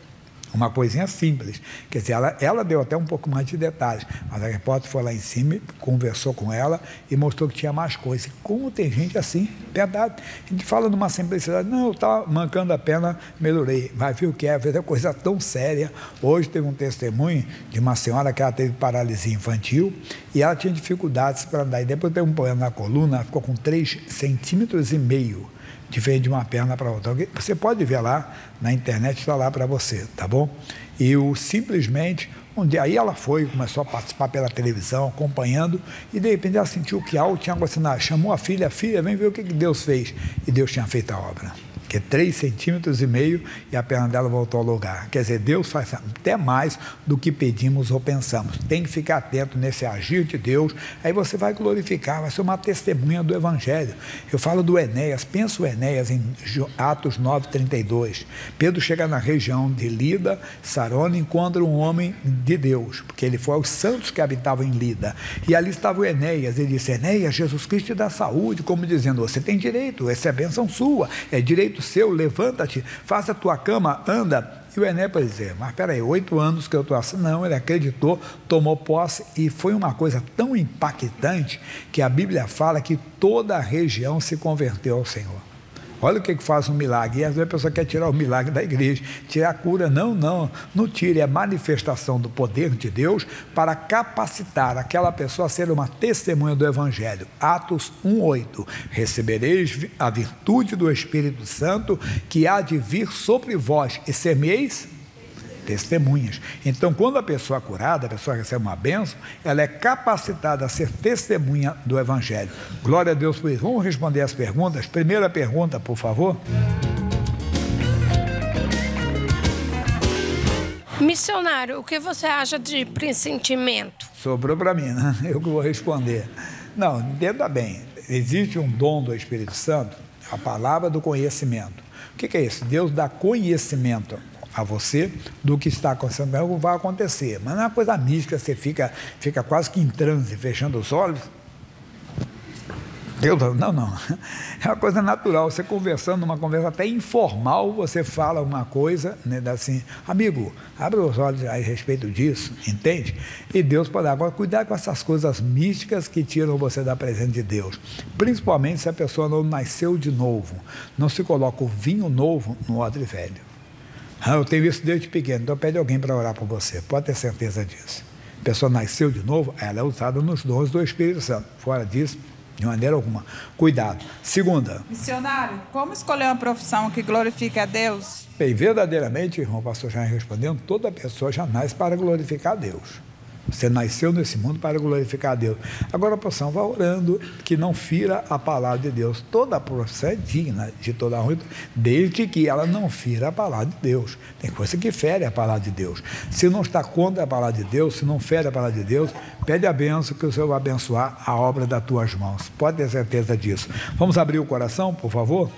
Uma coisinha simples. Quer dizer, ela deu até um pouco mais de detalhes, mas a repórter foi lá em cima, conversou com ela e mostrou que tinha mais coisas. E como tem gente assim, verdade. A gente fala numa simplicidade, não, eu estava mancando a perna, melhorei. Vai ver o que é, às vezes é coisa tão séria. Hoje teve um testemunho de uma senhora que ela teve paralisia infantil e ela tinha dificuldades para andar. E depois teve um problema na coluna, ela ficou com 3,5 centímetros diferente de uma perna para outra. Você pode ver lá na internet, está lá para você, tá bom? E simplesmente, aí ela foi, começou a participar pela televisão, acompanhando, e de repente ela sentiu que algo tinha acontecido, chamou a filha, vem ver o que Deus fez. E Deus tinha feito a obra. Que é 3,5 centímetros e a perna dela voltou ao lugar. Quer dizer, Deus faz até mais do que pedimos ou pensamos. Tem que ficar atento nesse agir de Deus, aí você vai glorificar, vai ser uma testemunha do Evangelho. Eu falo do Enéas, pensa o Enéas em Atos 9:32. Pedro chega na região de Lida, Sarona, e encontra um homem de Deus, porque ele foi aos santos que habitavam em Lida. E ali estava o Enéas, ele disse, Enéas, Jesus Cristo te dá saúde, como dizendo, você tem direito, essa é a bênção sua, é direito seu, levanta-te, faça a tua cama, anda. E o Enéas pode dizer, mas peraí, 8 anos que eu estou assim. Não, ele acreditou, tomou posse, e foi uma coisa tão impactante que a Bíblia fala que toda a região se converteu ao Senhor. Olha o que faz um milagre. E às vezes a pessoa quer tirar o milagre da igreja, tirar a cura. Não tire. É manifestação do poder de Deus para capacitar aquela pessoa a ser uma testemunha do Evangelho. Atos 1:8. Recebereis a virtude do Espírito Santo que há de vir sobre vós e semeis testemunhas. Então, quando a pessoa é curada, a pessoa recebe uma bênção, ela é capacitada a ser testemunha do Evangelho. Glória a Deus por isso. Vamos responder as perguntas. Primeira pergunta, por favor. Missionário, o que você acha de pressentimento? Sobrou para mim, né? Eu que vou responder. Não, entenda bem. Existe um dom do Espírito Santo, a palavra do conhecimento. O que é isso? Deus dá conhecimento a você do que está acontecendo, algo vai acontecer, mas não é uma coisa mística, você fica quase que em transe, fechando os olhos. Deus, não, é uma coisa natural, você conversando, uma conversa até informal, você fala uma coisa, né, assim, amigo, abre os olhos a respeito disso, entende? E Deus pode dar. Agora, cuidar com essas coisas místicas que tiram você da presença de Deus, principalmente se a pessoa não nasceu de novo, não se coloca o vinho novo no odre velho. Eu tenho isso desde pequeno, então pede alguém para orar por você, pode ter certeza disso. A pessoa nasceu de novo, ela é usada nos dons do Espírito Santo. Fora disso, de maneira alguma. Cuidado. Segunda. Missionário, como escolher uma profissão que glorifique a Deus? Bem, verdadeiramente, irmão pastor já respondendo, toda pessoa já nasce para glorificar a Deus. Você nasceu nesse mundo para glorificar a Deus. Agora a profissão vai orando que não fira a palavra de Deus. Toda profissão é digna de toda honra, desde que ela não fira a palavra de Deus. Tem coisa que fere a palavra de Deus. Se não está contra a palavra de Deus, se não fere a palavra de Deus, pede a bênção que o Senhor vai abençoar a obra das tuas mãos. Pode ter certeza disso. Vamos abrir o coração, por favor?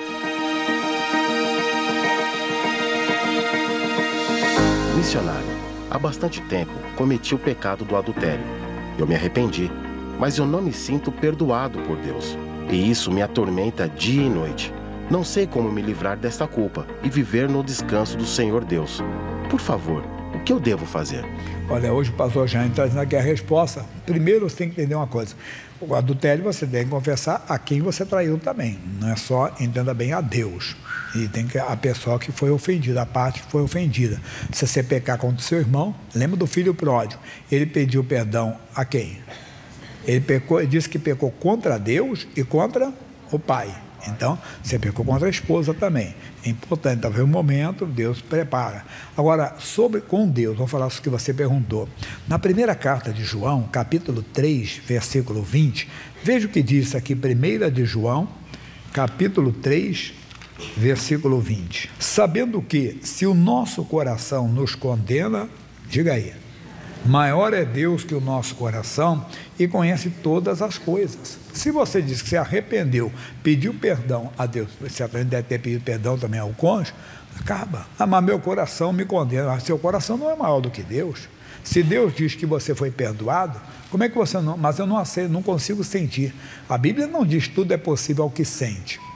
Missionário, há bastante tempo cometi o pecado do adultério. Eu me arrependi, mas eu não me sinto perdoado por Deus. E isso me atormenta dia e noite. Não sei como me livrar desta culpa e viver no descanso do Senhor Deus. Por favor, o que eu devo fazer? Olha, hoje o pastor Jean está dizendo aqui a resposta. Primeiro você tem que entender uma coisa. O adultério você deve confessar a quem você traiu também. Não é só, entenda bem, a Deus. E tem que a pessoa que foi ofendida, a parte que foi ofendida. Se você pecar contra o seu irmão, lembra do filho pródigo. Ele pediu perdão a quem? Ele disse que pecou contra Deus e contra o pai. Então, você pecou contra a esposa também. É importante, talvez um momento, Deus prepara. Agora, com Deus, vamos falar sobre o que você perguntou. Na primeira carta de João, capítulo 3, versículo 20, veja o que diz aqui, 1 de João, capítulo 3, versículo 20. Sabendo que, se o nosso coração nos condena, diga aí, maior é Deus que o nosso coração e conhece todas as coisas. Se você diz que se arrependeu, pediu perdão a Deus, você deve ter pedido perdão também ao cônjuge, acaba. Mas meu coração me condena. Seu coração não é maior do que Deus. Se Deus diz que você foi perdoado, como é que você não... Mas eu não aceito, não consigo sentir. A Bíblia não diz tudo é possível ao que sente.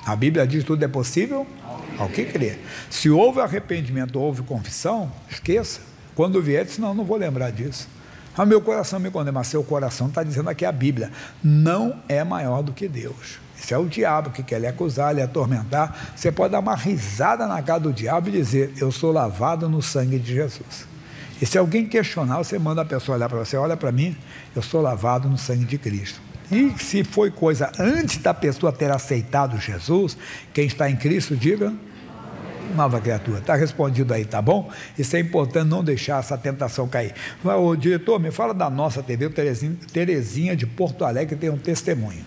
A Bíblia diz que tudo é possível ao que crê. Se houve arrependimento, houve confissão, esqueça. Quando vier, senão eu não vou lembrar disso. Meu coração me condena, mas seu coração está dizendo aqui a Bíblia, não é maior do que Deus. Isso é o diabo que quer lhe acusar, lhe atormentar. Você pode dar uma risada na cara do diabo e dizer, eu sou lavado no sangue de Jesus. E se alguém questionar, você manda a pessoa olhar para você, olha para mim, eu sou lavado no sangue de Cristo. E se foi coisa antes da pessoa ter aceitado Jesus, quem está em Cristo, diga, nova criatura. Está respondido aí, tá bom? Isso é importante, não deixar essa tentação cair. O diretor, me fala da nossa TV, Terezinha de Porto Alegre, que tem um testemunho.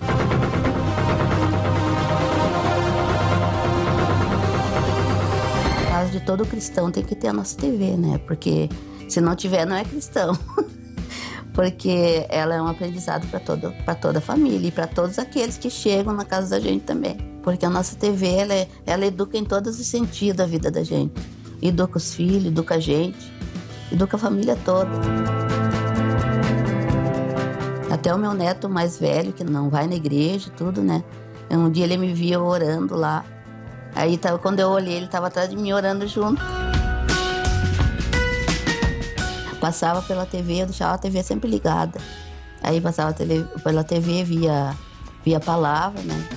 No caso de todo cristão tem que ter a nossa TV, né? Porque se não tiver, não é cristão. Porque ela é um aprendizado para toda a família e para todos aqueles que chegam na casa da gente também. Porque a nossa TV, ela educa em todos os sentidos a vida da gente. Educa os filhos, educa a gente, educa a família toda. Até o meu neto mais velho, que não vai na igreja e tudo, né? Um dia ele me via orando lá. Aí quando eu olhei, ele estava atrás de mim orando junto. Passava pela TV, eu deixava a TV sempre ligada. Aí passava pela TV, via a palavra, né?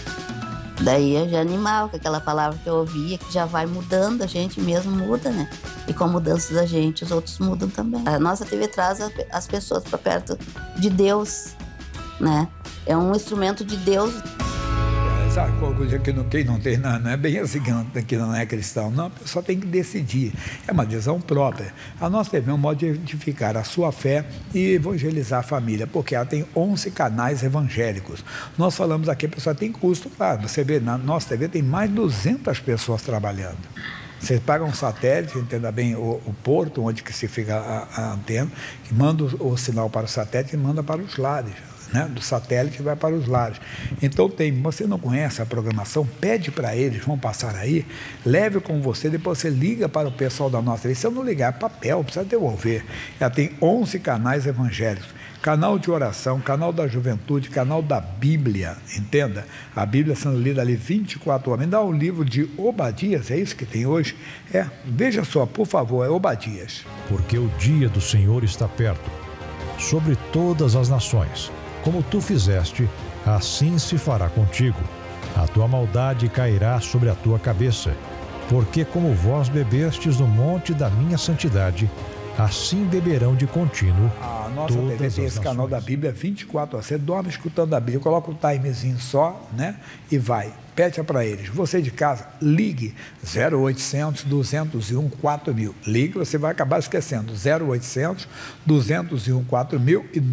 Daí eu já animava com aquela palavra que eu ouvia, que já vai mudando, a gente mesmo muda, né? E com a mudança da gente, os outros mudam também. A nossa TV traz as pessoas para perto de Deus, né? É um instrumento de Deus. Sabe qual coisa que quem não tem, não é bem assim que não é cristão, não, a pessoa tem que decidir, é uma decisão própria. A nossa TV é um modo de edificar a sua fé e evangelizar a família, porque ela tem 11 canais evangélicos. Nós falamos aqui, a pessoa tem custo, claro, você vê, na nossa TV tem mais de 200 pessoas trabalhando. Você paga um satélite, entenda bem, o porto onde que se fica a antena, que manda o sinal para o satélite e manda para os lares. Né, do satélite vai para os lares. Então você não conhece a programação, pede para eles, vão passar aí, leve com você, depois você liga para o pessoal da nossa TV. Se eu não ligar, é papel, precisa devolver. Ela tem 11 canais evangélicos, canal de oração, canal da juventude, canal da Bíblia, entenda? A Bíblia sendo lida ali 24 horas. Me dá o livro de Obadias, é isso que tem hoje? Veja só, por favor, é Obadias. Porque o dia do Senhor está perto, sobre todas as nações. Como tu fizeste, assim se fará contigo. A tua maldade cairá sobre a tua cabeça. Porque como vós bebestes no monte da minha santidade, assim beberão de contínuo. A nossa TV tem esse canal da Bíblia 24 horas. Você dorme escutando a Bíblia, coloca um timezinho só, né? E vai. Pede para eles. Você de casa, ligue 0800 201 4000. Ligue, você vai acabar esquecendo. 0800 201 4000 e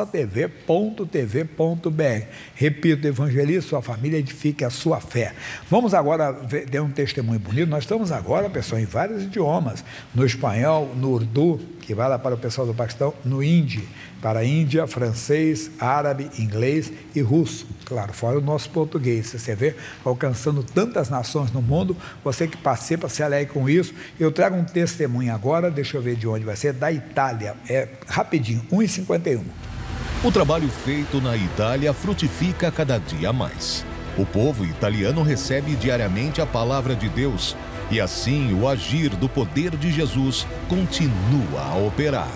nossatv.tv.br. Repito, evangelize sua família, edifique a sua fé. Vamos agora ver um testemunho bonito. Nós estamos agora, pessoal, em vários idiomas. No espanhol, no urdu, que vai lá para o pessoal do Paquistão, no hindi, para a Índia, francês, árabe, inglês e russo. Claro, fora o nosso português. Você vê, alcançando tantas nações no mundo, você que participa, se alegre com isso. Eu trago um testemunho agora, deixa eu ver de onde vai ser, da Itália. Rapidinho, 1h51. O trabalho feito na Itália frutifica cada dia mais. O povo italiano recebe diariamente a palavra de Deus e assim o agir do poder de Jesus continua a operar.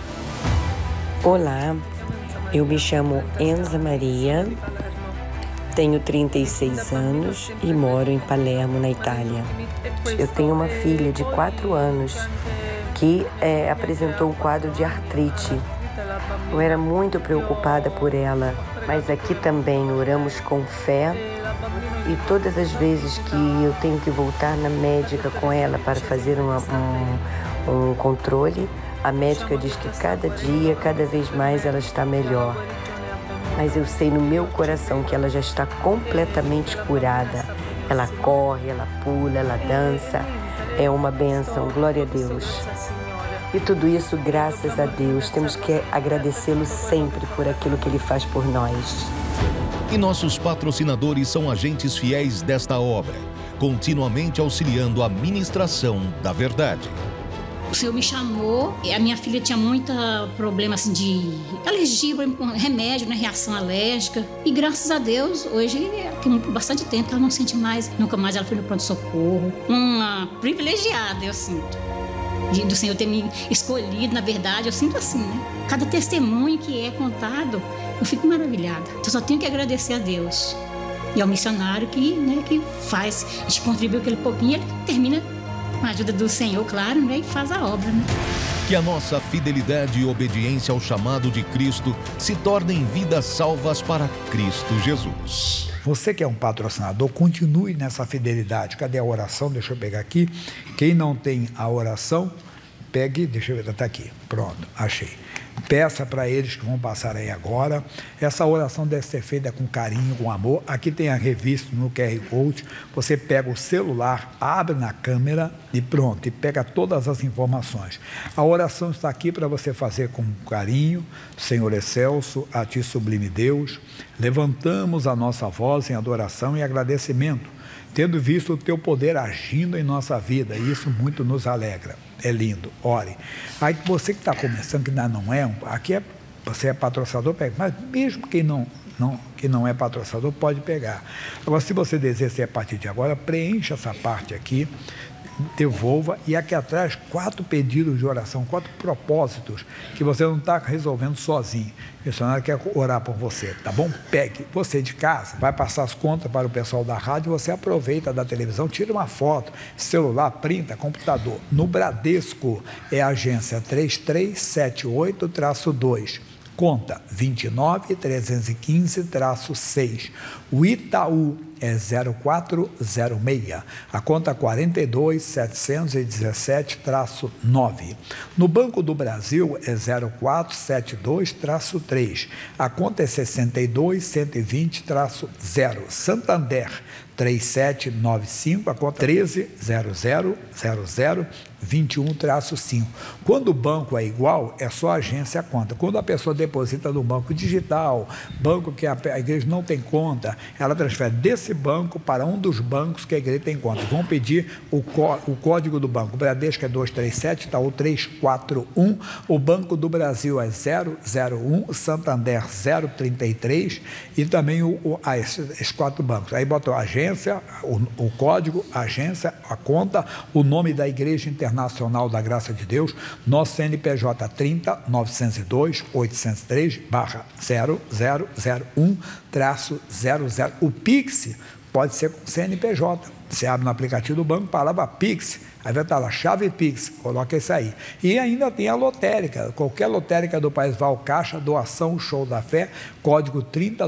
Olá, eu me chamo Enza Maria, tenho 36 anos e moro em Palermo, na Itália. Eu tenho uma filha de 4 anos que apresentou um quadro de artrite. Eu era muito preocupada por ela, mas aqui também oramos com fé e todas as vezes que eu tenho que voltar na médica com ela para fazer um controle, a médica diz que cada dia, cada vez mais ela está melhor. Mas eu sei no meu coração que ela já está completamente curada. Ela corre, ela pula, ela dança. É uma bênção, glória a Deus. E tudo isso graças a Deus. Temos que agradecê-lo sempre por aquilo que Ele faz por nós. E nossos patrocinadores são agentes fiéis desta obra, continuamente auxiliando a ministração da verdade. O Senhor me chamou, e a minha filha tinha muito problema assim, de alergia, remédio, né, reação alérgica. E graças a Deus, hoje, tem bastante tempo que ela não sente mais, nunca mais ela foi no pronto-socorro. Uma privilegiada, eu sinto. Do Senhor ter me escolhido, na verdade, eu sinto assim, né? Cada testemunho que é contado, eu fico maravilhada. Então, eu só tenho que agradecer a Deus. E ao missionário que, né, que faz, a gente contribui aquele pouquinho, ele termina com a ajuda do Senhor, claro, né, e faz a obra, né? Que a nossa fidelidade e obediência ao chamado de Cristo se tornem vidas salvas para Cristo Jesus. Você que é um patrocinador, continue nessa fidelidade. Cadê a oração? Deixa eu pegar aqui. Quem não tem a oração, pegue, deixa eu ver, está aqui. Pronto, achei. Peça para eles que vão passar aí agora. Essa oração deve ser feita com carinho, com amor. Aqui tem a revista no QR Code. Você pega o celular, abre na câmera e pronto, e pega todas as informações. A oração está aqui para você fazer com carinho. Senhor excelso, a ti sublime Deus, levantamos a nossa voz em adoração e agradecimento, tendo visto o teu poder agindo em nossa vida, e isso muito nos alegra. É lindo, ore. Aí você que está começando, que ainda não é, aqui você é patrocinador, pega, mas mesmo quem não é patrocinador pode pegar. Agora, se você deseja ser a partir de agora, preencha essa parte aqui, devolva, e aqui atrás 4 pedidos de oração, 4 propósitos que você não está resolvendo sozinho. O missionário quer orar por você, tá bom? Pegue. Você de casa vai passar as contas para o pessoal da rádio, você aproveita da televisão, tira uma foto, celular, printa, computador. No Bradesco é a agência 3378-2. Conta 29315-6. O Itaú é 0406. A conta 42717-9. No Banco do Brasil é 0472-3. A conta é 62120-0. Santander 3795, a conta 13000021-5. Quando o banco é igual, é só a agência a conta. Quando a pessoa deposita no banco digital, banco que a igreja não tem conta, ela transfere desse banco para um dos bancos que a igreja tem conta. Vão pedir o código do banco. O Bradesco é 237, Itaú 341, o Banco do Brasil é 001, o Santander 033 e também esses 4 bancos. Aí botou a agência, o código, a agência, a conta, o nome da Igreja Internacional da Graça de Deus, nosso CNPJ 30-902-803-0001-00. O Pix pode ser com CNPJ. Você abre no aplicativo do banco, palavra Pix, aí vai estar lá, chave Pix, coloca isso aí. E ainda tem a lotérica, qualquer lotérica do país, Val Caixa, doação, show da fé, código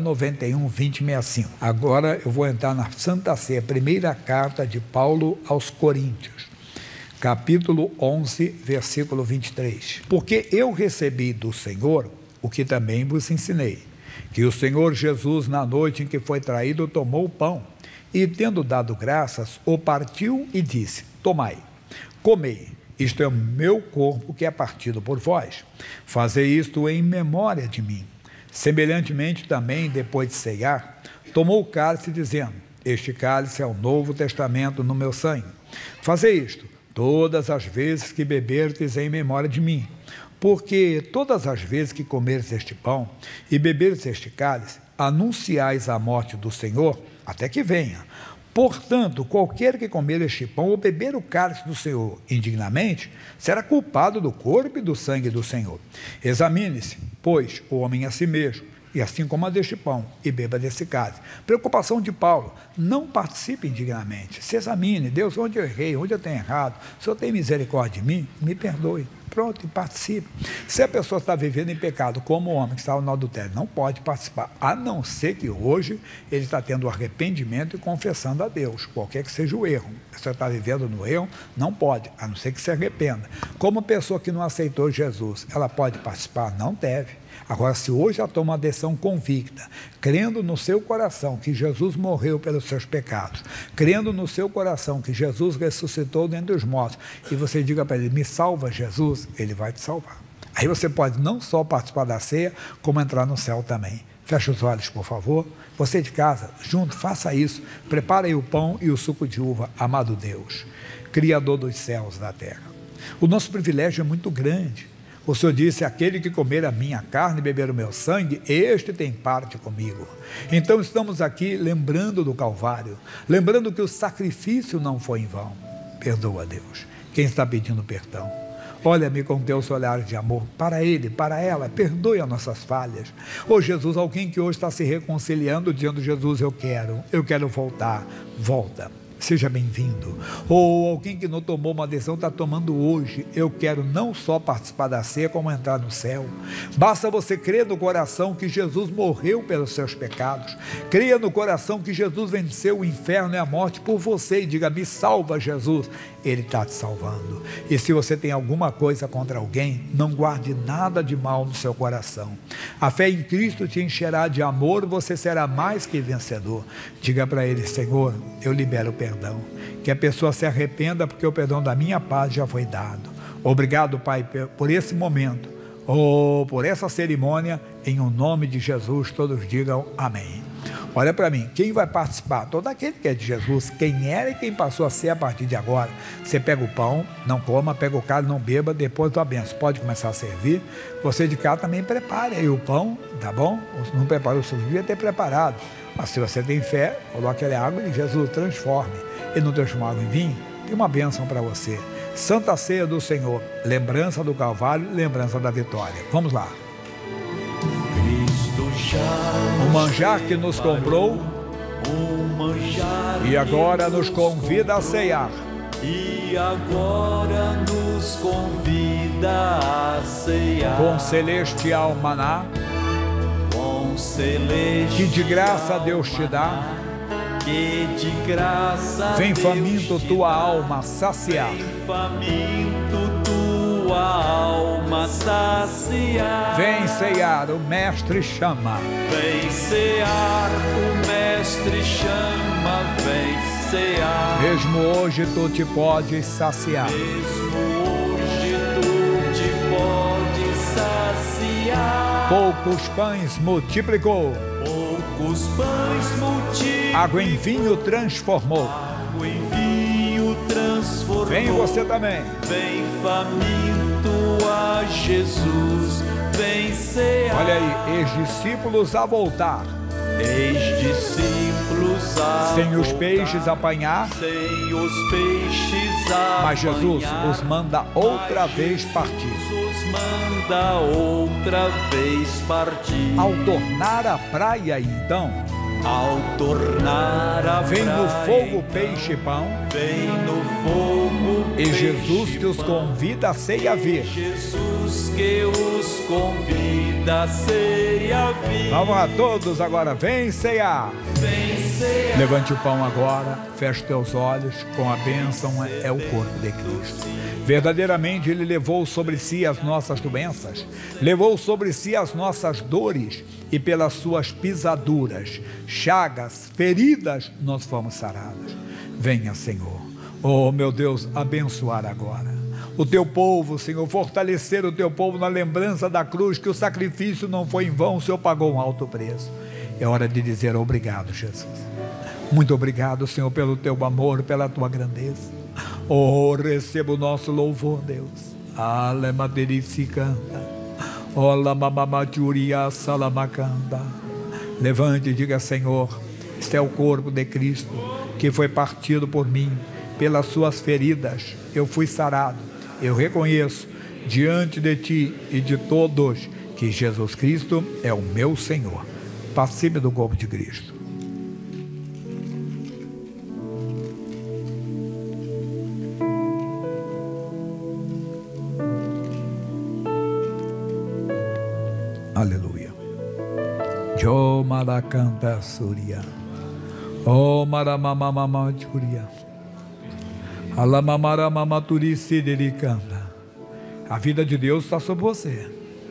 3091-2065. Agora eu vou entrar na Santa Ceia, primeira carta de Paulo aos Coríntios, capítulo 11, versículo 23. Porque eu recebi do Senhor o que também vos ensinei, que o Senhor Jesus, na noite em que foi traído, tomou o pão, e tendo dado graças, o partiu e disse: tomai, comei, isto é o meu corpo que é partido por vós. Fazei isto em memória de mim. Semelhantemente também, depois de ceiar, tomou o cálice, dizendo: este cálice é o novo testamento no meu sangue. Fazei isto todas as vezes que beberdes em memória de mim. Porque todas as vezes que comeres este pão e beberes este cálice, anunciais a morte do Senhor até que venha. Portanto, qualquer que comer este pão ou beber o cálice do Senhor indignamente, será culpado do corpo e do sangue do Senhor. Examine-se, pois, o homem a si mesmo, e assim coma deste pão e beba desse cálice. Preocupação de Paulo: não participe indignamente. Se examine, Deus, onde eu errei, onde eu tenho errado. Se eu tenho misericórdia de mim, me perdoe. Pronto, e participe. Se a pessoa está vivendo em pecado, como o homem que estava no adultério, não pode participar, a não ser que hoje ele está tendo arrependimento e confessando a Deus, qualquer que seja o erro. Se você está vivendo no erro, não pode, a não ser que se arrependa. Como a pessoa que não aceitou Jesus, ela pode participar? Não deve. Agora, se hoje ela toma uma decisão convicta, crendo no seu coração que Jesus morreu pelos seus pecados, crendo no seu coração que Jesus ressuscitou dentre os mortos, e você diga para ele: me salva, Jesus, ele vai te salvar. Aí você pode não só participar da ceia, como entrar no céu também. Feche os olhos, por favor. Você de casa, junto, faça isso. Prepare aí o pão e o suco de uva, amado Deus, Criador dos céus e da terra. O nosso privilégio é muito grande. O Senhor disse: aquele que comer a minha carne e beber o meu sangue, este tem parte comigo. Então estamos aqui lembrando do Calvário, lembrando que o sacrifício não foi em vão. Perdoa, Deus, quem está pedindo perdão. Olha-me com teus olhares de amor, para ele, para ela, perdoe as nossas falhas. Jesus, alguém que hoje está se reconciliando, dizendo: Jesus, eu quero voltar, volta. Seja bem-vindo. Ou alguém que não tomou uma decisão, está tomando hoje: eu quero não só participar da ceia, como entrar no céu. Basta você crer no coração que Jesus morreu pelos seus pecados. Creia no coração que Jesus venceu o inferno e a morte por você e diga: me salva, Jesus. Ele está te salvando. E se você tem alguma coisa contra alguém, não guarde nada de mal no seu coração. A fé em Cristo te encherá de amor, você será mais que vencedor. Diga para ele: Senhor, eu libero o perdão. Que a pessoa se arrependa, porque o perdão da minha parte já foi dado. Obrigado, Pai, por esse momento, ou por essa cerimônia, em o nome de Jesus. Todos digam amém. Olha para mim, quem vai participar? Todo aquele que é de Jesus, quem era e quem passou a ser a partir de agora. Você pega o pão, não coma, pega o cálice, não beba, depois da bênção. Pode começar a servir. Você de cá também prepare aí o pão, tá bom? Se não preparou, você devia ter preparado. Mas se você tem fé, coloque a água e Jesus transforme. E não transforma água em vinho, tem uma bênção para você. Santa Ceia do Senhor, lembrança do Calvário, lembrança da vitória. Vamos lá. O manjar que nos comprou e agora nos convida a ceiar. E agora nos convida a ceiar. Com celestial maná, com celestial que de graça Deus te dá. Que de graça vem faminto tua alma saciar. Vem faminto tua alma saciar. Vem ceiar, o Mestre chama. Vem cear, o Mestre chama. Vem cear. Mesmo hoje tu te podes saciar. Mesmo hoje tu te podes saciar. Poucos pães multiplicou. Poucos pães multiplicou. Água em vinho transformou. Água em vinho transformou. Vem você também. Vem faminto a Jesus. Vem cear. Olha aí, ex-discípulos a voltar. Ex-discípulos a sem os voltar, peixes apanhar. Sem os peixes apanhar. Mas Jesus os manda outra vez partir. Jesus manda outra vez partir. Ao tornar a praia então, ao tornar a vem praia, no fogo peixe e pão. Vem no fogo e peixe Jesus que os convida a ceia vir. Jesus que os convida a ceia vir. Vamos lá todos agora, vem cear. Vem cear. Levante o pão agora, feche teus olhos, com a bênção é o corpo de Cristo. Verdadeiramente Ele levou sobre si as nossas doenças, levou sobre si as nossas dores, e pelas suas pisaduras, chagas, feridas, nós fomos sarados. Venha, Senhor, oh meu Deus, abençoar agora o teu povo, Senhor, fortalecer o teu povo na lembrança da cruz, que o sacrifício não foi em vão, o Senhor pagou um alto preço. É hora de dizer obrigado, Jesus. Muito obrigado, Senhor, pelo teu amor, pela tua grandeza. Oh, receba o nosso louvor, Deus. Alemaderici canta. Ola mamamaturia salamacanda. Levante e diga: Senhor, este é o corpo de Cristo que foi partido por mim. Pelas suas feridas eu fui sarado. Eu reconheço diante de ti e de todos que Jesus Cristo é o meu Senhor. Participe do corpo de Cristo. Aleluia. Jo maracanta surya. O maramamamama churia. Alamamara mamaturi sidericanda. A vida de Deus está sobre você.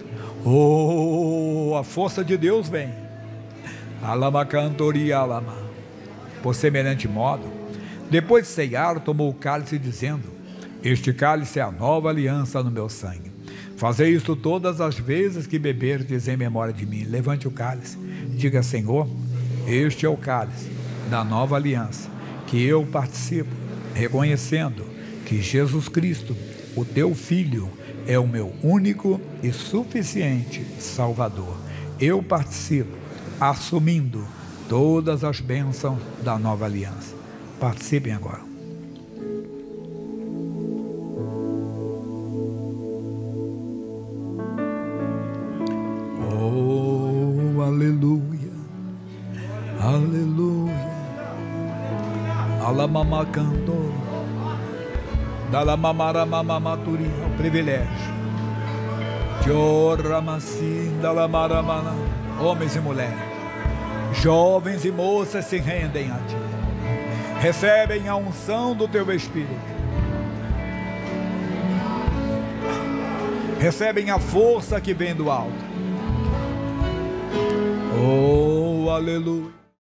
Oh, a força de Deus vem. Alamacantoria alama. Por semelhante modo, depois de ceiar, tomou o cálice dizendo: este cálice é a nova aliança no meu sangue. Fazei isso todas as vezes que beberdes em memória de mim. Levante o cálice, diga: Senhor, este é o cálice da nova aliança, que eu participo, reconhecendo que Jesus Cristo O teu Filho é o meu único e suficiente Salvador. Eu participo, assumindo todas as bênçãos da nova aliança. Participem agora. Oh, aleluia, aleluia. Alamama cantor, dalamamara mamamaturi, o privilégio. Joramassim, dalamaramana, homens e mulheres, jovens e moças se rendem a ti. Recebem a unção do teu Espírito. Recebem a força que vem do alto. Oh, aleluia.